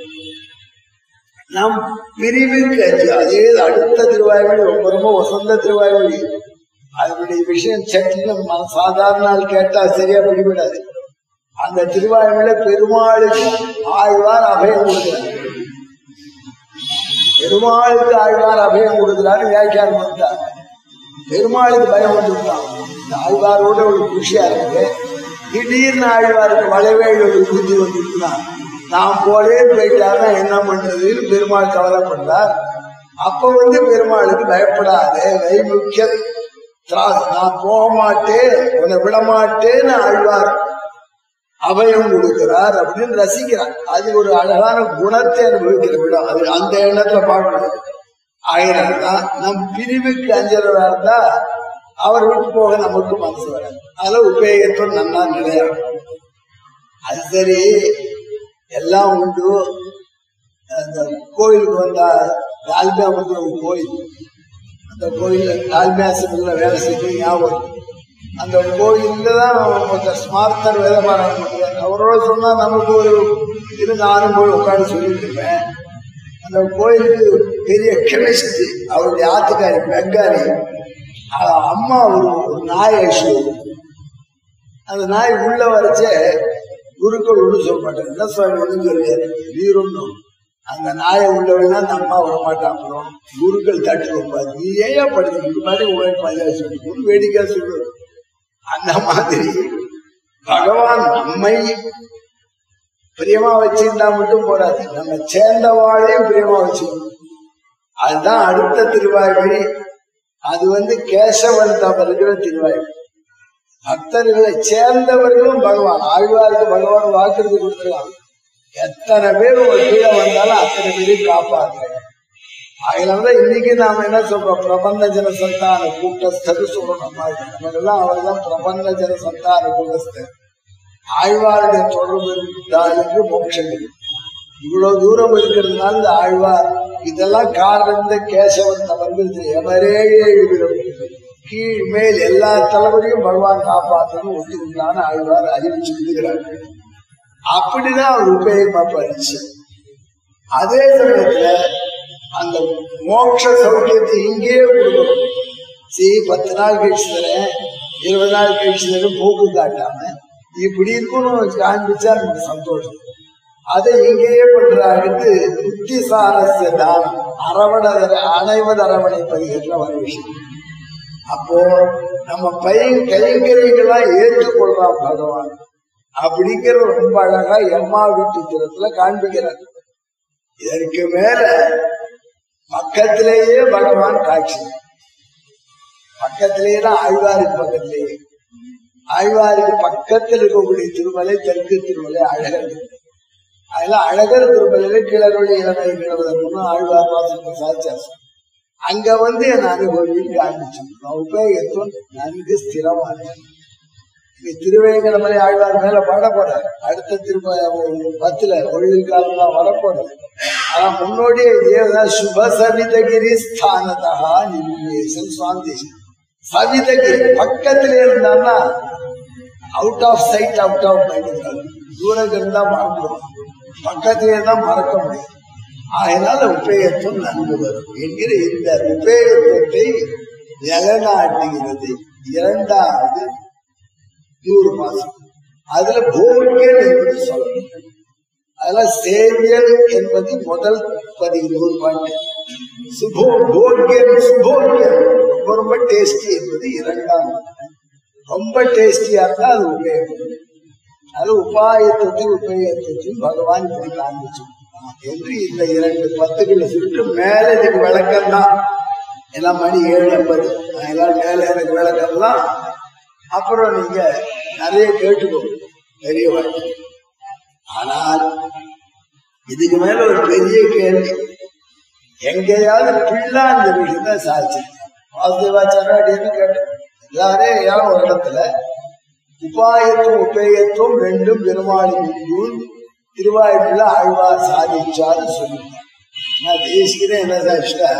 நம் பிரிவுக்கு அஞ்சு அதே அடுத்த திருவாய்மொழி ரொம்ப ரொம்ப வசந்த திருவாய்மொழி. அதனுடைய விஷயம் சட்டின சாதாரண நாள் கேட்டா சரியா படிவிடாது. அந்த திருவாய்மொழியில பெருமாளுக்கு ஆழ்வார் அபயம் கொடுக்கிறார். பெருமாளுக்கு ஆழ்வார் அபயம் கொடுக்கிறாரு வியாக்கியானம் பண்ணிட்டார். பெருமாளுக்கு பயம் வந்துட்டான். ஆழ்வாரோட ஒரு குஷியா இருக்கு. திடீர்னு ஆழ்வாருக்கு வளவேல் ஒரு புத்தி வந்துருக்குதான். நான் போலே போயிட்டாருன்னா என்ன பண்றதுன்னு பெருமாள் கவலைப்பட்டார். அப்ப வந்து பெருமாளுக்கு பயப்படாதே வைமுக்கிய நான் போக மாட்டேன் உன்னை விட மாட்டேன்னு ஆழ்வார் அபயம் கொடுக்கிறார் அப்படின்னு ரசிக்கிறார். அது ஒரு அழகான குணத்தை அனுபவிக்கிற விடம். அது அந்த எண்ணத்துல பார்க்கணும். ஆயிரம் நம் பிரிவுக்கு அஞ்சலா இருந்தா அவர் விட்டு போக நமக்கு மனசு வராது. அதுல உபயோகத்துவம் நன்னா நிலையாகும். அது சரி எல்லாம் உண்டு. அந்த கோயிலுக்கு வந்தா தால்மியாபுரத்துல ஒரு கோயில், அந்த கோயில தால்மியாசத்துல வேலை செய்ய ஞாபகம். அந்த கோயில்ல தான் ஸ்மார்த்தர் வேதபாராயணம் பண்றாரு. அவரோட சொன்னா நமக்கு ஒரு இது நானும் போய் உட்காந்து சொல்லிட்டு இருப்பேன். அந்த கோயிலுக்கு பெரிய கெமிஸ்ட் அவருடைய ஆத்துக்காரி பெங்காலி அம்மா ஒரு நாய் அழிச்சு. அந்த நாய் உள்ள வரைச்சே குருக்கள் ஒண்ணு சொல்ல மாட்டாங்க. என்ன சுவாமி ஒண்ணு சொல்லியாரு நீருன்னும். அந்த நாயை உள்ளவனா அந்த அம்மா வரமாட்டான். குருக்கள் தட்டு வைப்பாரு. நீ ஏன் படிச்சு மாதிரி உழைப்பாதியா சொல்லி வேடிக்கையா சொல்லுவாரு. அந்த மாதிரி பகவான் நம்மை பிரியமா வச்சிருந்தா மட்டும் போறாது, நம்ம சேர்ந்தவாளையும் பிரியமா வச்சுக்கணும். அதுதான் அடுத்த திருவாய்மொழி. அது வந்து கேசவன் தவறுகிற திருவாய்மொழி. பக்தர்களை சேர்ந்தவர்களும் பகவான் ஆழ்வாருக்கு பகவான் வாக்குறுதி கொடுத்துருவாங்க. எத்தனை பேர் ஒரு கீழே வந்தாலும் அத்தனை பேரையும் காப்பாற்றுறாங்க. அதனாலதான் இன்னைக்கு நாம என்ன சொல்றோம், பிரபந்த ஜன சந்தான கூட்டஸ்தர் சொல்லணும். நமக்கெல்லாம் அவர் தான் பிரபந்த ஜன சந்தான கூட்டஸ்தர். ஆழ்வாருடைய தொடர்பு இருந்தாலும் மோட்சம். இவ்வளவு தூரம் இருக்கிறதுனால இந்த ஆழ்வார் இதெல்லாம் காரணம் இந்த கேசவன் தவறு எவரேழு கீழ் மேல் எல்லா தலைவரையும் பகவான் காப்பாற்றணும் ஒத்துக்கொண்டான ஆழ்வார் அறிவிச்சு விடுகிறார். அப்படிதான் அவர் உபயோகமா பறிச்சு. அதே சமயத்துல அந்த மோட்ச சௌக்கியத்தை இங்கேயே கொடுக்கணும். சி பத்து நாள் கழிச்சு தரேன், இருபது நாள் கழிச்சு தரேன் போக்கு காட்டாம இப்படி இருக்கணும் காண்பிச்சா நமக்கு சந்தோஷம். அதை இங்கேயே பண்றாங்கிறது புத்திசாரஸ்ய தானம், அரவண அனைவது அரவணைப்பது என்ற வர விஷயம். அப்போ நம்ம பையன் கைங்கரியங்கள்லாம் ஏற்றுக்கொள்றான் பகவான் அப்படிங்கிற ரொம்ப அழகா எம்மா வீட்டு திறத்துல காண்பிக்கிறார். இதற்கு மேல பக்கத்திலேயே பகவான் காட்சி, பக்கத்திலேயே தான் ஆழ்வாருக்கு பக்கத்திலேயே. ஆழ்வாருக்கு பக்கத்தில் இருக்கக்கூடிய திருமலை தெற்கு திருமலை அழகர். அதெல்லாம் அழகர் திருமலையில கிழவழி இளமை கிழவதற்கு ஆழ்வார் வாசனை சாட்சாசம். அங்க வந்து என் அனுபவிக்கு ஆரம்பிச்சோம். உபயோகத்துவம் நன்கு ஸ்திரமான திருவேங்கடமலை ஆழ்வார் மேல பாட போறார். அடுத்த திரும்ப பத்துல ஒழில் காலம் வரப்போறது. ஆனா முன்னோடியே இதேதான் சுப சவிதகிரி ஸ்தானதா நிர்வேசம் சுவாந்தேசம். சவிதகிரி பக்கத்திலே இருந்தான்னா out of sight out of mind, தூரம் இருந்தா மறந்துடும், பக்கத்திலே தான் மறக்க முடியும். அதனால உபயோகத்துவம் நன்கு வரும் என்கிற இந்த உபயோகத்தை நிலநாட்டுகிறது இரண்டாவது நூறு மாசம். அதுல போக்கியன் என்பது சொல்லணும். அதுல சேவியன் என்பது முதல் பதினோரு பாட்டு. சுபோ போக்கியன் சுபோக்கியன் ரொம்ப ரொம்ப டேஸ்டி என்பது இரண்டாம். ரொம்ப டேஸ்டியா இருந்தா அது உபயோகம். அது உபாயத்தையும் உபயோகத்தையும் பகவான் இப்படி காண்பிச்சு என்று இந்த இரண்டு பத்துக்களை சுட்டு மேல இதுக்கு விளக்கம் தான். எல்லாம் மணி ஏழு ஐம்பது அதெல்லாம் மேல எனக்கு விளக்கம் தான். அப்புறம் நீங்க நிறைய கேட்டுக்கோ பெரிய வாழ்க்கை. ஆனால் இதுக்கு மேல ஒரு பெரிய கேள்வி, எங்கேயாவது பிள்ளான் இந்த விஷயம் தான் சாட்சி வாசுதேவாச்சாரியாடின்னு கேட்டேன். எல்லாரும் ஏன் ஒரு இடத்துல உபாயத்துவம் உபயோகத்துவம் ரெண்டும் பெருமாளின் திருவாயூர்ல ஆழ்வார் சாதிச்சாரு சொல்லிட்டார். நான் தேசிக்கிறேன் என்ன சாட்சியா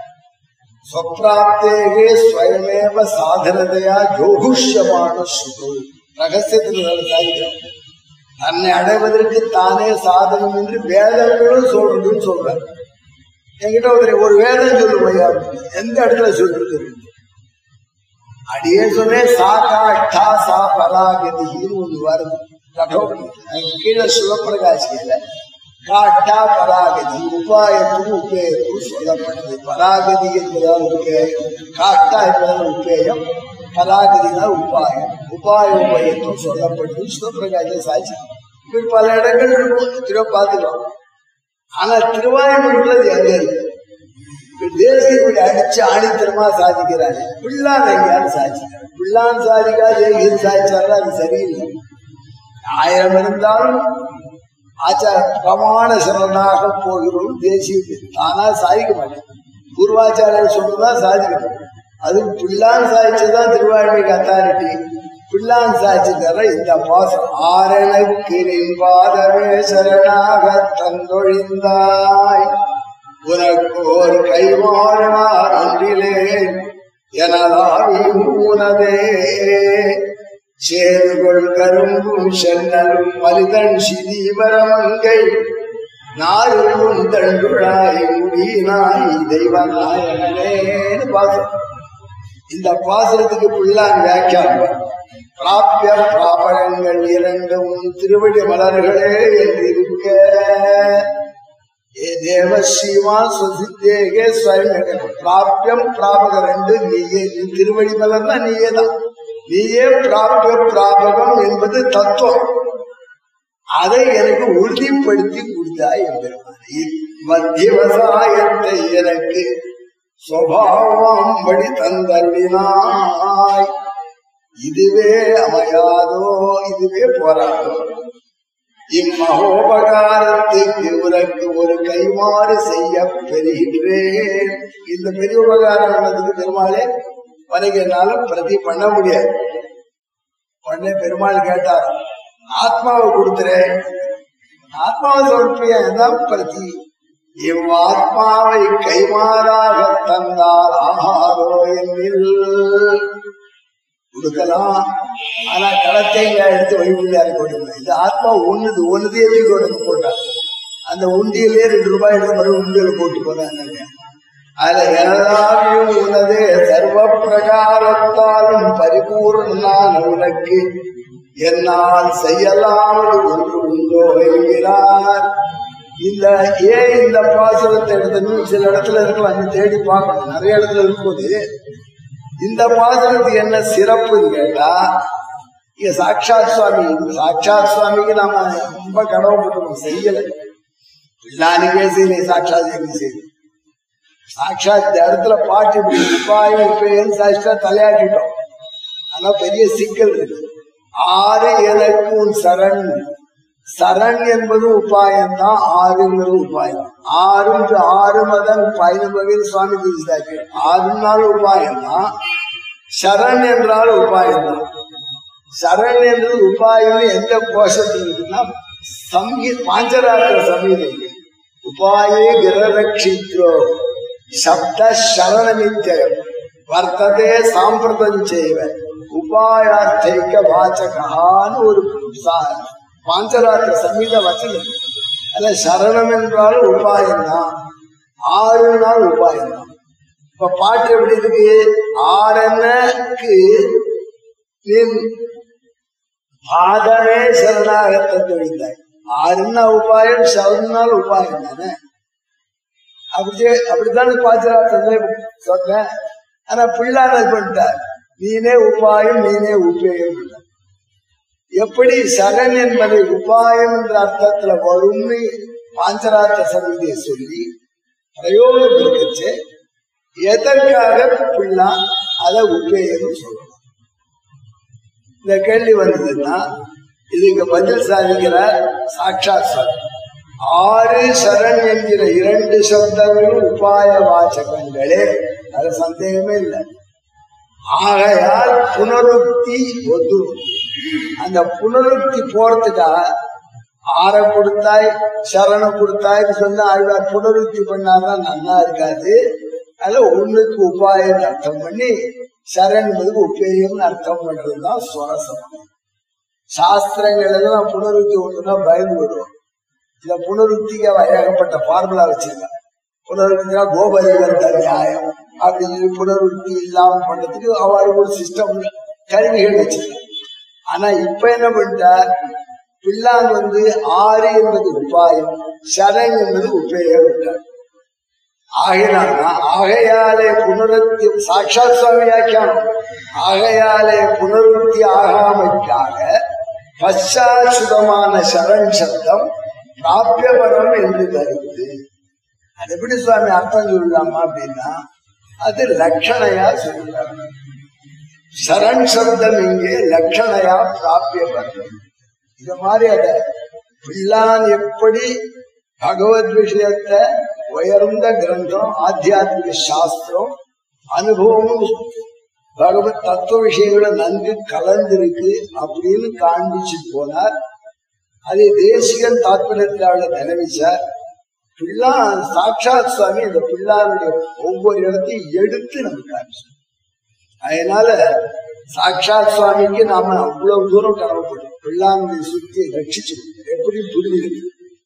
ஸ்வப்ராப்தேகே ஸ்வயமேவ சாதனதையா ஜோகுஷ்யமான சுடு ரகசியத்தில் சாதிக்கிறோம். தன்னை அடைவதற்கு தானே சாதனம் என்று வேதங்களும் சொல்றதுன்னு சொல்றாரு. என்கிட்ட ஒரு ஒரு வேதம் சொல்லுவையா எந்த இடத்துல சொல்றது அடியே சொன்னேன். சா காட்டா சா பராகதின்னு ஒண்ணு வருது கடோபடி கீழே சிவப்பிரகாசியில காட்டா பராகதி உபாயத்தும் உபேயத்தும் சொல்லப்படுது. பராகதி என்பதால் உபேயம், காட்டா என்பதால் உபேயம், பராகதினா உபாயம், உபாய உபயத்தும் சொல்லப்படுது. சிவப்பிரகாசிய சாட்சி இப்படி பல இடங்கள் இருக்கும், திரும்ப பார்த்துக்கலாம். ஆனா திருவாய்மொழிகள் எங்க இருக்கு? தேசிய இப்படி அடிச்சு ஆணித்தரமா சாதிக்கிறாங்க. பிள்ளான் எங்கேயாவது சாதிச்சாரு, பிள்ளான் சாதிக்கா தேசியம் சாதிச்சாரு, அது சரியில்லை. ஆயிரம் இருந்தாலும் ஆச்சார பிரமாண சரணாக போகிறோம். தேசியத்தில் தானா சாதிக்க மாட்டேன், பூர்வாச்சாரியர் சொன்னதான் சாதிக்கணும். அது பிள்ளான் சாதிச்சதான் திருவாழ்மைக்கு அத்தாரிட்டி. பிள்ளான் சாதிச்சுக்கிற இந்த பாசம் ஆரணக்கு நின்பாதவே சரணாக தந்தொழிந்தாய் உனக்கு ஒரு கைமாறுமார் ஒன்றிலே எனதாவி ஊனதே சேருகொள் கரும்பும் சென்னலும் மலிதன் சிதீவரமங்கை நாருக்கும் தண்டுழாய் முடியினாய் தெய்வ நாயகனேன்னு பாசம். இந்த பாசனத்துக்கு பிள்ளான் வியாக்கியானம் பிராபிய பிராபகங்கள் இரண்டும் திருவடி மலர்களே என்றிருக்க ஏ தேவ ஸ்ரீமா சுசித்தேகே ஸ்வயம் பிராபியம் பிராபக ரெண்டு நீயே. நீ திருவடி மலர்னா நீயே தான், நீயே பிராபிய பிராபகம் என்பது தத்துவம். அதை எனக்கு உறுதிப்படுத்தி கொடுத்தாய் என்பது மத்தியவசாயத்தை எனக்கு சுபாவம் படி தந்தருளினாய். இதுவே அமையாதோ, இதுவே போராதோ. இம்மகோபகாரத்துக்கு உனக்கு ஒரு கைமாறு செய்ய பெறுகின்றேன். இந்த பெரிய உபகாரம் பண்ணதுக்கு பெருமாளே வரைகிறாலும் பிரதி பண்ண முடியாது. உடனே பெருமாள் கேட்டார், ஆத்மாவை கொடுத்துறேன், ஆத்மாவை சொல்றியதான் பிரதி. இவ் ஆத்மாவை கைமாறாக தந்தால் ஆகாதோ என்னில் கொடுக்கலாம். ஆனா களத்தை எடுத்து வழிபடியாரு கொடுக்கணும். இது ஆத்மா ஒண்ணுது ஒண்ணுதே கொடுக்க போட்டான். அந்த உண்டியிலே ரெண்டு ரூபாய் எடுத்து மறு உண்டியில போட்டு போனாங்க. அதுல எல்லாரும் உனதே சர்வ பிரகாரத்தாலும் பரிபூர்ணான உனக்கு என்னால் செய்யலாமல் ஒன்று உண்டோ என்கிறார். இந்த ஏன் இந்த பாசுரத்தை எடுத்து சில இடத்துல இருக்கலாம், தேடி பார்க்கணும், நிறைய இடத்துல இருக்கும்போது இந்த பாசுரத்துக்கு என்ன சிறப்புன்னு கேட்டா, இங்க சாட்சாத் சுவாமி, சாட்சாத் சுவாமிக்கு நாம ரொம்ப கடவுப்பட்டோம், செய்யல பிள்ளானுக்கே செய்யலை, சாட்சாத் எங்க செய்யல. சாட்சாத் இந்த இடத்துல பாட்டு இப்படி உபாயம் இப்ப சாட்சா தலையாட்டிட்டோம். ஆனா பெரிய சிக்கல் இருக்கு. ஆறு எனக்கு உன் சரண், சரண் என்பது உபாயம்தான், ஆறுங்கிறது உபாயம். ஆறு ஆறு மதம் பதினு வகையில் சுவாமி தெரிஞ்சாச்சு. ஆறுனாலும் உபாயம் தான், சரண் என்றால் உபாயம் தான். சரண் என்றது உபாயம் எந்த கோஷத்தில் இருக்குன்னா சங்கீ பாஞ்சராத்திர சமீதை உபாயே கிரரக்ஷித்ரோ சப்த சரணமித்யம் வர்த்ததே சாம்பிரதம் செய்வ உபாயார்த்தைக்க வாச்சகான்னு ஒரு பாஞ்சராத்திர சமீத வச்சனம். அல்ல சரணம் என்றாலும் உபாயம்தான், ஆறு நாள் உபாயம்தான். இப்ப பாட்டு எப்படி இருக்கு? ஆறனுக்கு நீ பாதமே சரணாகத்தை தொழிந்தாய். ஆறுனா உபாயம், சரணால் உபாயம் தானே. அப்படி அப்படித்தானே பாஞ்சராத்திரமே சொல்றேன். ஆனா பிள்ளான பண்ணிட்டார், நீனே உபாயம் நீனே உபேயம். எப்படி சரண் என்பதை உபாயம் என்ற அர்த்தத்துல வரும்னு பாஞ்சராத்திர சமிதியை சொல்லி பிரயோகப்படுத்திச்சு. எதற்காக பிள்ளா அதை உபேயம் சொல்லணும்? இந்த கேள்வி வந்ததுன்னா இதுக்கு பதில் சாதிக்கிறார் சாட்சாத் சுவாமி. ஆறு சரண் என்கிற இரண்டு சப்தங்களும் உபாய வாசகங்களே, அது சந்தேகமே இல்லை. ஆகையால் புனருக்தி ஒத்து. அந்த புனருக்தி போறதுக்காக ஆற கொடுத்தாய் சரணம் கொடுத்தாய்ன்னு சொன்னா ஆழ்வார் புனருக்தி பண்ணாதான் நல்லா இருக்காது. அதுல ஒண்ணுக்கு உபாயம் அர்த்தம் பண்ணி சரண் என்பதுக்கு உபேயம் அர்த்தம் பண்றதுதான் சுவாசம். சாஸ்திரங்கள் எல்லாம் புனருக்தி ஒண்ணுன்னா பயந்து விடுவோம். இந்த புனருக்திக்கு ஏகப்பட்ட ஃபார்முலா வச்சிருக்காங்க. புனருக்தினா கோபரிவர்த்த நியாயம் அப்படின்னு சொல்லி புனருக்தி இல்லாம பண்றதுக்கு அவருக்கு ஒரு சிஸ்டம் கருவிகள் வச்சிருக்காங்க. ஆனா இப்ப என்ன பண்ணிட்டார், பிள்ளான் வந்து ஆறு என்பது உபாயம், சரண் என்பது உபேயம் விட்டார். ஆகையினால்தான் ஆகையாலே புனருக்தி சாட்சாத் சுவாமி வியாக்கியானம். ஆகையாலே புனருக்தி ஆகாமைக்காக பச்சாசுதமான சரண் சப்தம் பிராபியபரம் என்று கருத்து. அது எப்படி சுவாமி அர்த்தம் சொல்லலாமா அப்படின்னா, அது லட்சணையா சொல்றாங்க. சரண் சப்தம் இங்கே லட்சணையா பிராபியபரம். இது மாதிரி அத பிள்ளான் எப்படி பகவத் விஷயத்தை உயர்ந்த கிரந்தம், ஆத்தியாத்மிக சாஸ்திரம், அனுபவமும் பகவத் தத்துவ விஷயங்கள நன்கு கலந்திருக்கு அப்படின்னு காண்பிச்சு போனார். அதை தேசிகன் தாத்பரியத்திலான நினைவிச்சார். பிள்ளான் சாட்சாத் சுவாமி இந்த பிள்ளானுடைய ஒவ்வொரு இடத்தையும் எடுத்து நமக்கு காமிச்சார். அதனால சாட்சாத் சுவாமிக்கு நாம அவ்வளவு தூரம் கடமைப்படும். பிள்ளானுடைய சுத்தியை ரட்சிச்சு எப்படி புரியுது.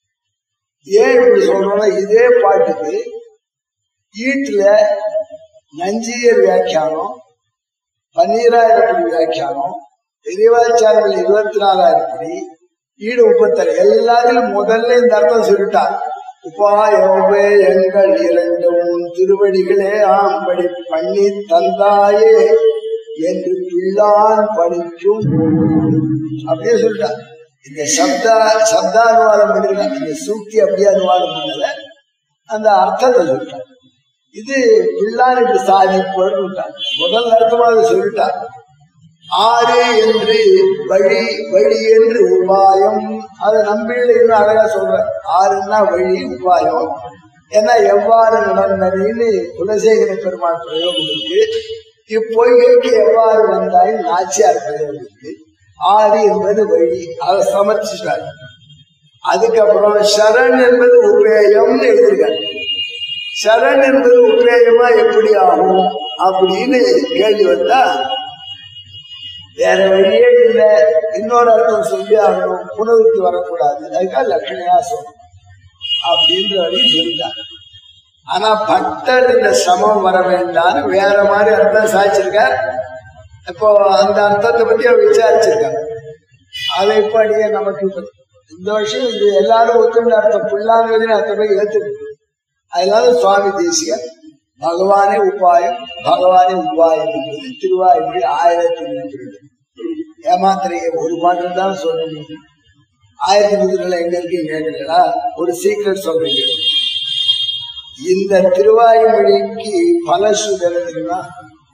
ஏன் இப்படி சொல்றோம்னா, இதே பாட்டுக்கு ஈட்டுல நஞ்சியர் வியாக்கியானம், பன்னீராயிரப்படி வியாக்கியானம், பெரியவாச்சாரங்கள் இருபத்தி நாலாயிரப்படி, ஈடு முப்பத்தரை எல்லாத்திலும் முதல்ல இந்த அர்த்தம் சொல்லிட்டார். உபாயோவே எங்கள் இரண்டும் திருவடிகளே ஆம்படி பண்ணி தந்தாயே என்று பிள்ளான் படிக்கும் அப்படியே சொல்லிட்டார். இந்த சப்தா சப்தானுவாதம் பண்ணிருக்காங்க, இந்த சூக்தி அப்படியே அனுவாதம் பண்ணல, அந்த அர்த்தத்தை சொல்லிட்டார். இது பிள்ளான் இப்படி சாதிப்போன்னு முதல் அர்த்தமாக சொல்லிட்டார். ஆறு என்று வழி, வழி என்று உபாயம். அதை நம்பியில் இன்னும் அழகா சொல்ற. ஆறுன்னா வழி, உபாயம். ஏன்னா எவ்வாறு நடந்ததுன்னு குலசேகர பெருமாள் பிரயோகம் இருக்கு. இப்பொய்கைக்கு எவ்வாறு வந்தாய் நாச்சியார் பிரயோகம் இருக்கு. ஆறு என்பது வழி, அதை சமர்ச்சிட்டார். அதுக்கப்புறம் சரண் என்பது உபேயம்னு எழுதியிருக்காரு. சரண் என்பது உபேயமா எப்படி ஆகும் அப்படின்னு கேள்வி வந்தா வேற வழியே இல்லை, இன்னொரு அர்த்தம் சொல்லி ஆகணும், புனருக்கு வரக்கூடாது, அதுக்காக லட்சணையா சொல்லணும் அப்படின்ற வழி சொல்லிட்டாங்க. ஆனா பக்தர் இந்த சமம் வர வேண்டாம்னு வேற மாதிரி அர்த்தம் சாதிச்சிருக்கார். இப்போ அந்த அர்த்தத்தை பத்தி அவர் விசாரிச்சிருக்காங்க. அதை இப்ப அடியே நமக்கு இந்த வருஷம் இது எல்லாரும் ஒத்துண்ட அர்த்தம் பிள்ளான் அத்தனை ஏத்துக்கு. அதனால சுவாமி தேசிய பகவானே உபாயம் பகவானே உபாயம் என்பது திருவாய்மொழி ஆயிரத்தி நூற்றி ரெண்டு. ஏமாத்திரைய ஒரு பாட்டு தான் சொல்லணும். ஆயிரத்தி நூற்றுல எங்க இருக்கு கேட்கிறீங்களா? ஒரு சீக்கிரம் சொல்றீங்க. இந்த திருவாய்மொழிக்கு பலசுதல் தெரியுமா?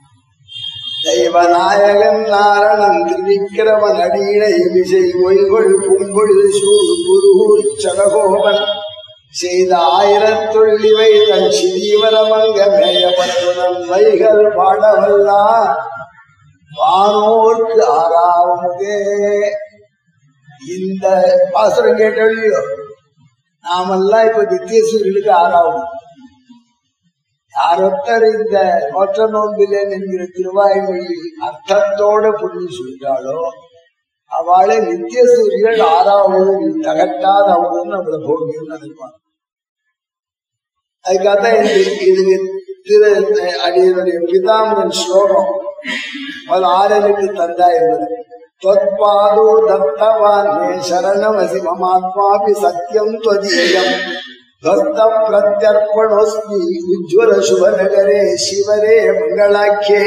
தெய்வநாயகன் நாரணன் திருவிக்கிரமன் அடியினை விசை ஒய்கொள் பூங்கொழில் சூழ் குருகூர் சடகோபன் செய்த ஆயிரத்தொள்ளிவை தன் சிதீவரமங்க மேயப்பட்டுடன் வைகள் பாடவல்லா வானோர்க்கு ஆறாவதே. இந்த பாசுரம் கேட்டவழியோ நாமெல்லாம் இப்ப நித்தியசூரியனுக்கு ஆறாவது. யாரொத்தர் இந்த நோற்ற நோன்பிலேன் என்கிற திருவாய்மொழி அர்த்தத்தோட புரிஞ்சு சொல்லிட்டாலோ அவளை நித்திய சூரியன் ஆறாவது தகட்டாத அவளுன்னு நம்மளை போகியம் நினைப்பாங்க. அதுக்காகத்தான் இதுக்கு திரு அடியனுடைய பிதாமன் ஸ்லோகம் அது ஆறனுக்கு தந்தா என்பது. தொற்பாதோ தத்தவான் மே சரணமசி மமாத்மாபி சத்தியம் त्वदीयम् भक्त प्रत्यर्पणोस्मि उज्ज्वल शुभ नगरे शिवरे मंगलाख्ये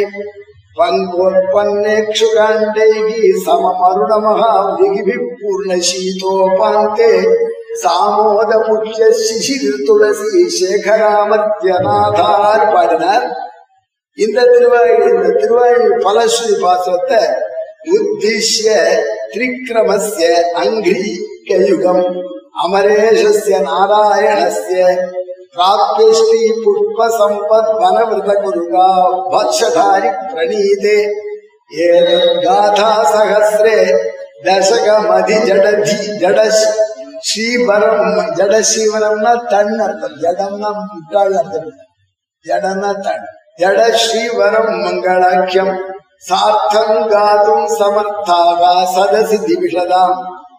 पंगोत्पन्नेक्षुकाण्डैः सममरुण महाविधिभिः पूर्ण शीतोपान्ते सामोद मुख्य शिशिर तुलसी शेखरामत्यनाथार पाडिनार. இந்த திருவாய் இந்த திருவாயூர் பலஸ்ரீ பாசத்தை உத்திஷ்ய திரிக்ரமஸ்ய அங்கிரீகயுகம் अमरेशस्य नारायणस्य प्राप्य श्री पुष्प संपद वनवृत गुरुगा वत्सधारि प्रणीते ये गाथा सहस्रे दशक मधि जडधि जड श्रीवरम जड श्रीवरमना तण अर्थम जडमना मुट्टाळ अर्थम जडना तण जड श्रीवरम मंगलाख्यम सार्थं गातुं समर्थागा सदसि दिविषदाम्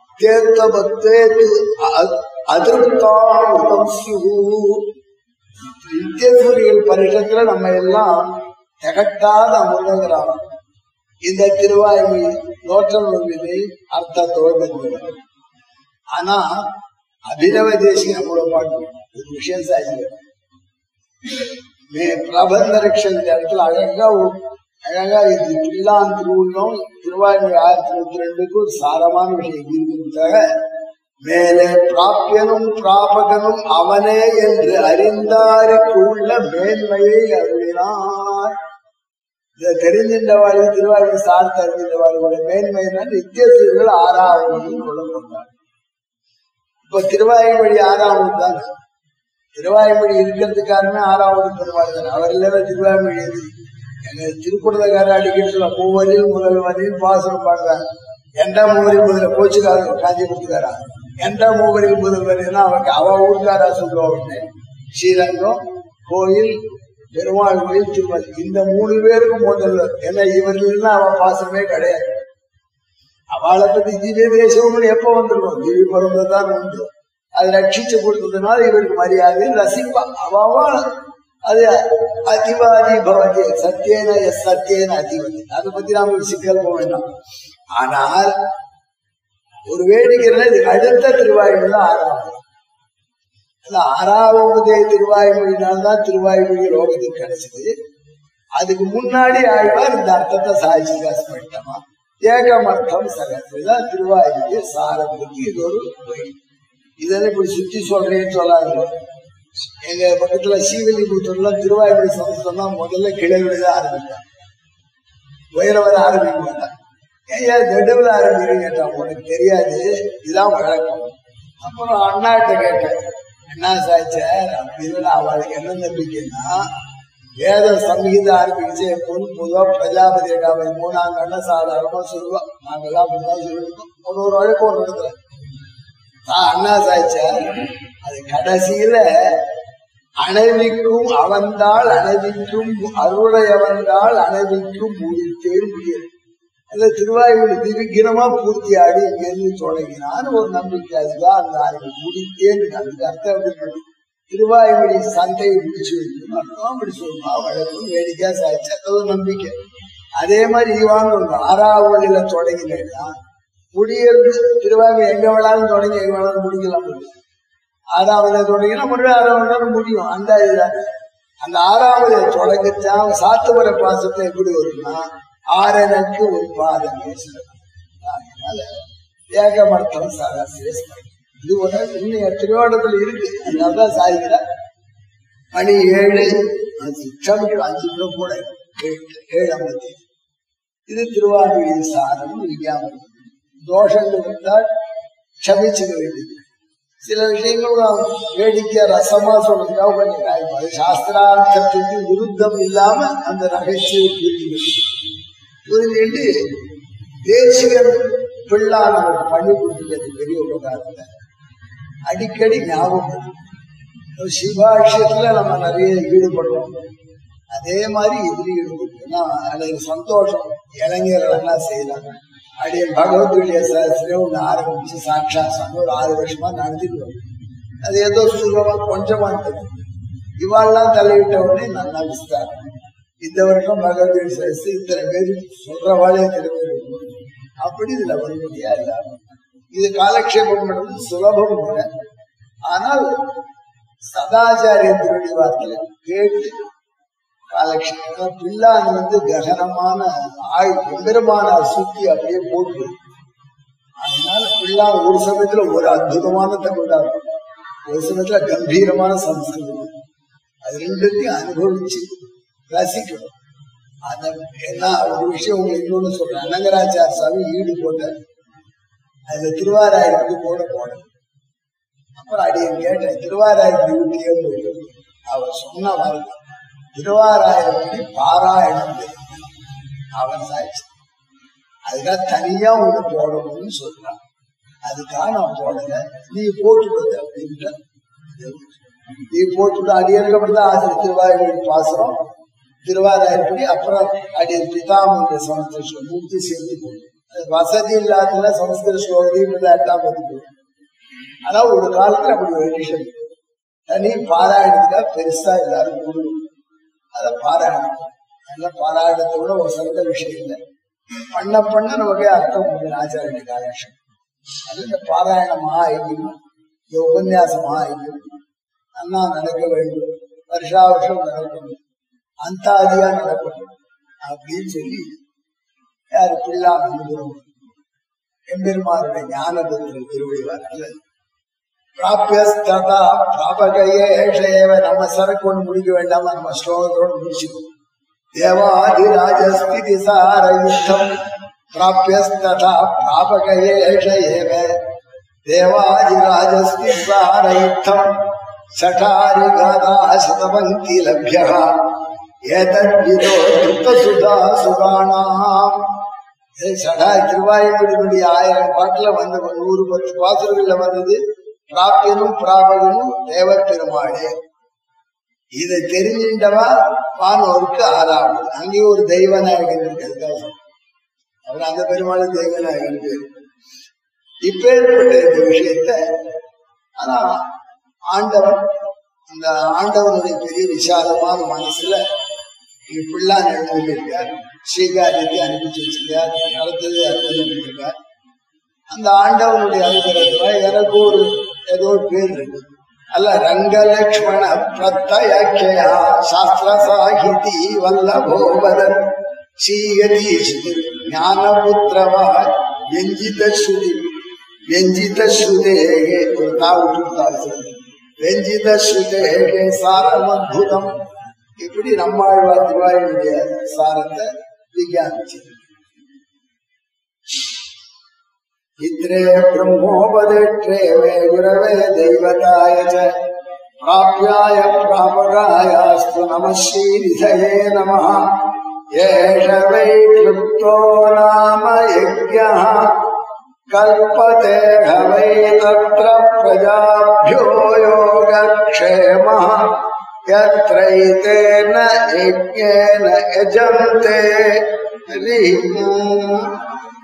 நித்தியசூரியன் பரிஷத்துல நம்ம எல்லாம் திகட்டாத அமிர்தங்கிறாங்க. இந்த திருவாய்மொழி நோற்றம் நோவினை அர்த்தத்தோடு. ஆனா அபிநவ தேசிய கூட பாட்டு ஒரு விஷயம் சாட்சி பிரபந்த ரக்ஷன் இடத்துல அழகா அழகா இது பிள்ளான் திருவுள்ளம் திருவாய்மொழி ஆயிரத்தி நூத்தி ரெண்டுக்கு ஒரு சாரமான விஷயம் இருக்காக. மேலே பிராபியனும் பிராபகனும் அவனே என்று அறிந்தாருக்கு உள்ள மேன்மையை அருளினார். இதை தெரிஞ்சின்றவாறு திருவாய்மொழி சார்த்து அறிஞ்சின்றவாறு மேன்மையினா நித்தியசூரியர்கள் ஆறாவது கொள்ளப்பட்டார். இப்ப திருவாய்மொழி ஆறாவது தானே. திருவாய்மொழி இருக்கிறதுக்காரமே ஆறாவது பெருமாள் தானே. அவர் இல்லைன்னா திருவாய்மொழி எது? எங்க திருக்குறளக்கார அடிக்கடி சொல்ல மூவரில் முதல் வரையில் பாசனம் பாடுறாங்க. எந்த மூவரில் முதல்ல கோச்சுக்கார காஞ்சிபுரத்துக்காரா எந்த மூவரில் முதல் வரையினா அவருக்கு அவ ஊருக்காரா சொல்லுவாங்க. ஸ்ரீரங்கம் கோயில் பெருமாள் கோயில் திருமதி இந்த மூணு பேருக்கும் முதல்ல. ஏன்னா இவர்கள்னா அவ பாசனமே கிடையாது. அவளை பத்தி திவ்ய தேசம்னு எப்ப வந்துருக்கும்? திவ்ய பிறந்ததான் உண்டு. அது ரட்சிச்சு கொடுத்ததுனால இவருக்கு மரியாதை ரசிப்பா. அவ அது அதிவாதி பவதி சத்தியேன எஸ் சத்தியேன அதிபதி. அதை பத்தி நாம ஒரு சிக்கல் போக வேண்டாம். ஆனால் ஒரு வேடிக்கைன்னா இது அடுத்த திருவாய்மொழி ஆறாவது. ஆறாவது திருவாய்மொழினால்தான் திருவாய்மொழி ரோகத்துக்கு கிடைச்சது. அதுக்கு முன்னாடி ஆழ்வார் இந்த அர்த்தத்தை சாதிச்சுக்கா ஸ்பஷ்டமா. ஏகமர்த்தம் சகத்தான் திருவாய்மொழி சாரத்துக்கு இது ஒரு வழி. இதெல்லாம் இப்படி சுத்தி சொல்றேன்னு சொல்லாது. எங்க பக்கத்துல ஸ்ரீவில்லிபுத்தூர்ல திருவாய்மொழி சமஸ்தம் தான் முதல்ல கிளைவிடதான் ஆரம்பித்தார். உயரவர ஆரம்பிக்க மாட்டார். ஏன் நெடுவில் ஆரம்பிக்கிறீங்க கேட்டா உனக்கு தெரியாது, இதுதான் வழக்கம். அப்புறம் அண்ணாட்ட கேட்டேன், அண்ணா சாய்ச்சார் அப்படின்னு அவளுக்கு என்ன நம்பிக்கைன்னா வேத சங்கீதம் ஆரம்பிச்சு பொன் பொதுவா பிரஜாபதி காவை மூணாம் கண்ண சாதாரணமா சொல்லுவோம். நாங்கெல்லாம் அப்படிதான் சொல்லிருக்கோம். ஒரு ஒரு வழக்கம் ஒரு இடத்துல அண்ணா சாய்ச்சார் அது கடைசியில அணைவிக்கும் அவன்தாள் அணைவிக்கும் அருளையவன்தாள் அணைவிக்கும் முடித்தேன் முடியும். அந்த திருவாயூர் திரிகிரமா பூர்த்தி ஆடி இங்கிருந்து தொடங்கினான்னு ஒரு நம்பிக்கை. அதுதான் அந்த அறிவு முடித்தேன். அதுக்கு அர்த்தம் எப்படி? திருவாயூரி சந்தையை பிடிச்சு வைக்கணும் அர்த்தம். அப்படி சொல்லுமா வழக்கம் வேடிக்கையா சாய்ச்சா அது ஒரு நம்பிக்கை. அதே மாதிரி இவான்னு ஒன்று ஆறாவதுல தொடங்கினேன்னா முடியறது திருவாய்மை எங்க வேணாலும் தொடங்கி எங்க வேணாலும் முடிக்கலாம். ஆறாவது தொடங்கினா மறுபடியும் ஆறாவது முடியும். அந்த இதுதான் அந்த ஆறாவது தொடங்கிச்சான் சாத்துவர பாசத்தை எப்படி வரும்னா ஆறனுக்கு ஒரு பாதம் பேசுறது. அதனால ஏகமர்த்தம் சாரா சிரேஷ்டம். இது ஒண்ணு இன்னும் திருவாடத்துல இருக்கு. அதனாலதான் சாய்கிறார். மணி ஏழு க்ஷமிக்கும் அஞ்சு கிலோ கூட ஏழு ஐம்பத்தி இது திருவாய்மொழி சாரம் விஞ்ஞாபனம். தோஷங்கள் இருந்தால் க்ஷமிச்சுக்க வேண்டியது. சில விஷயங்கள் வேடிக்கையா ரசமா சொல்றதுக்காக கொஞ்சம் காய்க்கும். அது சாஸ்திரார்த்தத்துக்கு விருத்தம் இல்லாம அந்த நகைச்சுவை புரிஞ்சு புரிஞ்சுட்டு தேசிகன் பிள்ளான் நமக்கு பண்ணி கொடுத்துருக்கிறது பெரிய உபகாரத்தை அடிக்கடி ஞாபகம். சிவாஷயத்துல நம்ம நிறைய ஈடுபடுறோம். அதே மாதிரி இதுல ஈடுபட்டோம்னா எனக்கு சந்தோஷம். இளைஞர்கள் எல்லாம் செய்யலாம். அப்படியே பகவத்கீதைய சாஸ்திரம் ஒண்ணு ஆரம்பிச்சு சாட்சாசம் ஒரு ஆறு வருஷமா நடத்திடுவோம். அது ஏதோ சுலபமா கொஞ்சமா இருந்தது. இவாள்லாம் தலையிட்ட உடனே நல்லா விஸ்தாரம். இந்த வருஷம் பகவத்கீதை சாஸ்திரம் இத்தனை பேர் சொல்றவாளே இத்தனை பேர் அப்படி இதுல வர முடியாது. இது காலக்ஷேபம் பண்ணுறது சுலபம் கூட. ஆனால் சதாச்சாரியத்தினுடைய வார்த்தையில கேட்டு காலக்ஷேபம் பிள்ளான் வந்து ககனமான ஆய் கம்பீரமான சுத்தி அப்படியே போட்டு. அதனால பிள்ளான் ஒரு சமயத்துல ஒரு அற்புதமான தமிழாகும், ஒரு சமயத்துல கம்பீரமான சம்ஸ்கிருதம். அது ரெண்டுத்தையும் அனுபவிச்சு ரசிக்கணும். அந்த என்ன ஒரு விஷயம் உங்களுக்கு இன்னொன்னு சொல்றேன். அனங்கராச்சார் சாமி ஈடு போட்டார். அதுல திருவாராயிரத்துக்கு போட போனேன். அப்புறம் அடியன் கேட்டேன் திருவாராயிரத்து ஊட்டியே போயிட்டு அவர் சொன்ன மாதிரி திருவாராயிரப்படி பாராயணம் அவர் சாய்ச்சி அதுக்காக தனியா ஒண்ணு போடணும்னு சொல்றான். அதுக்காக நான் போடல. நீ போட்டுடுது அப்படின்ற நீ போட்டுவிட அடியனுக்கு அப்படிதான் ஆசிரியர் திருவாயூர் பாசுரம் திருவாராயிரப்படி. அப்புறம் அடியன் பிதாமனுடைய சமஸ்கிருத ஸ்லோகம் மூர்த்தி சேர்ந்து போடும். வசதி இல்லாத சமஸ்கிருத ஸ்லோகத்தையும் எட்டாம் பத்தி போடும். ஆனா ஒரு காலத்துல அப்படி ஒரு எடிஷன் தனி பாராயணத்துக்காக பெருசா எல்லாரும் போடுவோம். அத பாராயணம் அதனால பாராயணத்தை விட ஒரு சிறந்த விஷயம் இல்லை. பண்ண பண்ண நமக்கே அர்த்தம் முடியும். ஆச்சாரிய காலட்சம் அது இந்த பாராயணமா இருக்கணும், இந்த உபன்யாசமா இருக்கணும், அண்ணா நடக்க வேண்டும், வருஷா வருஷம் நடக்கணும், அந்தாதியா நடக்கணும் அப்படின்னு சொல்லி யாரு பிள்ளான் அனுபவம் எம்பெருமானுடைய ஞானபத்திரம் திருவள்ளுவார்ல பிராபியஸ்ததா பிராபகயேஷேவ. நம்ம சரக்கு ஒண்ணு முடிக்க வேண்டாமா, நம்ம ஸ்லோகத்தோடு முடிச்சுக்கணும். தேவாதிராஜஸ்திதி சார யுத்தம் பிராபியஸ்ததா பிராபகயேஷேவ. தேவாதிராஜஸ்திதி சார யுத்தம் சடாரி காதா சதபங்கி லப்யா. ஏதத்விதோ சுதா சுகானாம். சடா திருவாயூருடைய ஆயிரம் பாட்டுல வந்து நூறு பத்து பாசுரங்கள்ல வந்தது பிராப்தியனும் பிராபகனும் தேவ பெருமாளே. இதை தெரிஞ்சின்றவா வானோருக்கு ஆறாவது. அங்கேயும் ஒரு தெய்வநாயகன் இருக்கு. அவர் அந்த பெருமாள் தெய்வநாயகன் பேர். இப்பேற்பட்ட இந்த விஷயத்த ஆனா ஆண்டவன் அந்த ஆண்டவனுடைய பெரிய விசாலமான மனசுல இப்படிலாம் எழுதியிருக்கார். ஸ்ரீகாரியத்தை அனுப்பிச்சு வச்சிருக்கார். நடத்தது அனுப்பிச்சிருக்கார். அந்த ஆண்டவனுடைய அனுகிரகத்துல எனக்கு ஒரு ஏதோ ஒரு பேர் இருக்கு. அல்ல ரங்கலக்ஷ்மண பிரத்யக்ஷயா சாஸ்திர சாகிதி வல்லபோபதன் ஸ்ரீயதீஷ் ஞானபுத்திரவா வெஞ்சித ஸ்ருதி வெஞ்சித ஸ்ருதேகே ஒரு தாவுட்டு வெஞ்சித ஸ்ருதேகே சாரம் அத்புதம். இப்படி நம்மாழ்வார் திருவாயூருடைய சாரத்தை விஞ்ஞானிச்சு. இத்ரே பிரம்மோபதேற்றே வே குரவே தெய்வதாய ச பிராப்யாய பிராபகாயாஸ்து நம ஸ்ரீநிதயே நமः. ஏஷ வை க்ளுப்தோ நாம யஜ்ஞः கல்பதே வை தத்ர பிரஜாभ्यो யோகக்ஷேமः. யத்ரைதேன யஜ்ஞேன யஜந்தே.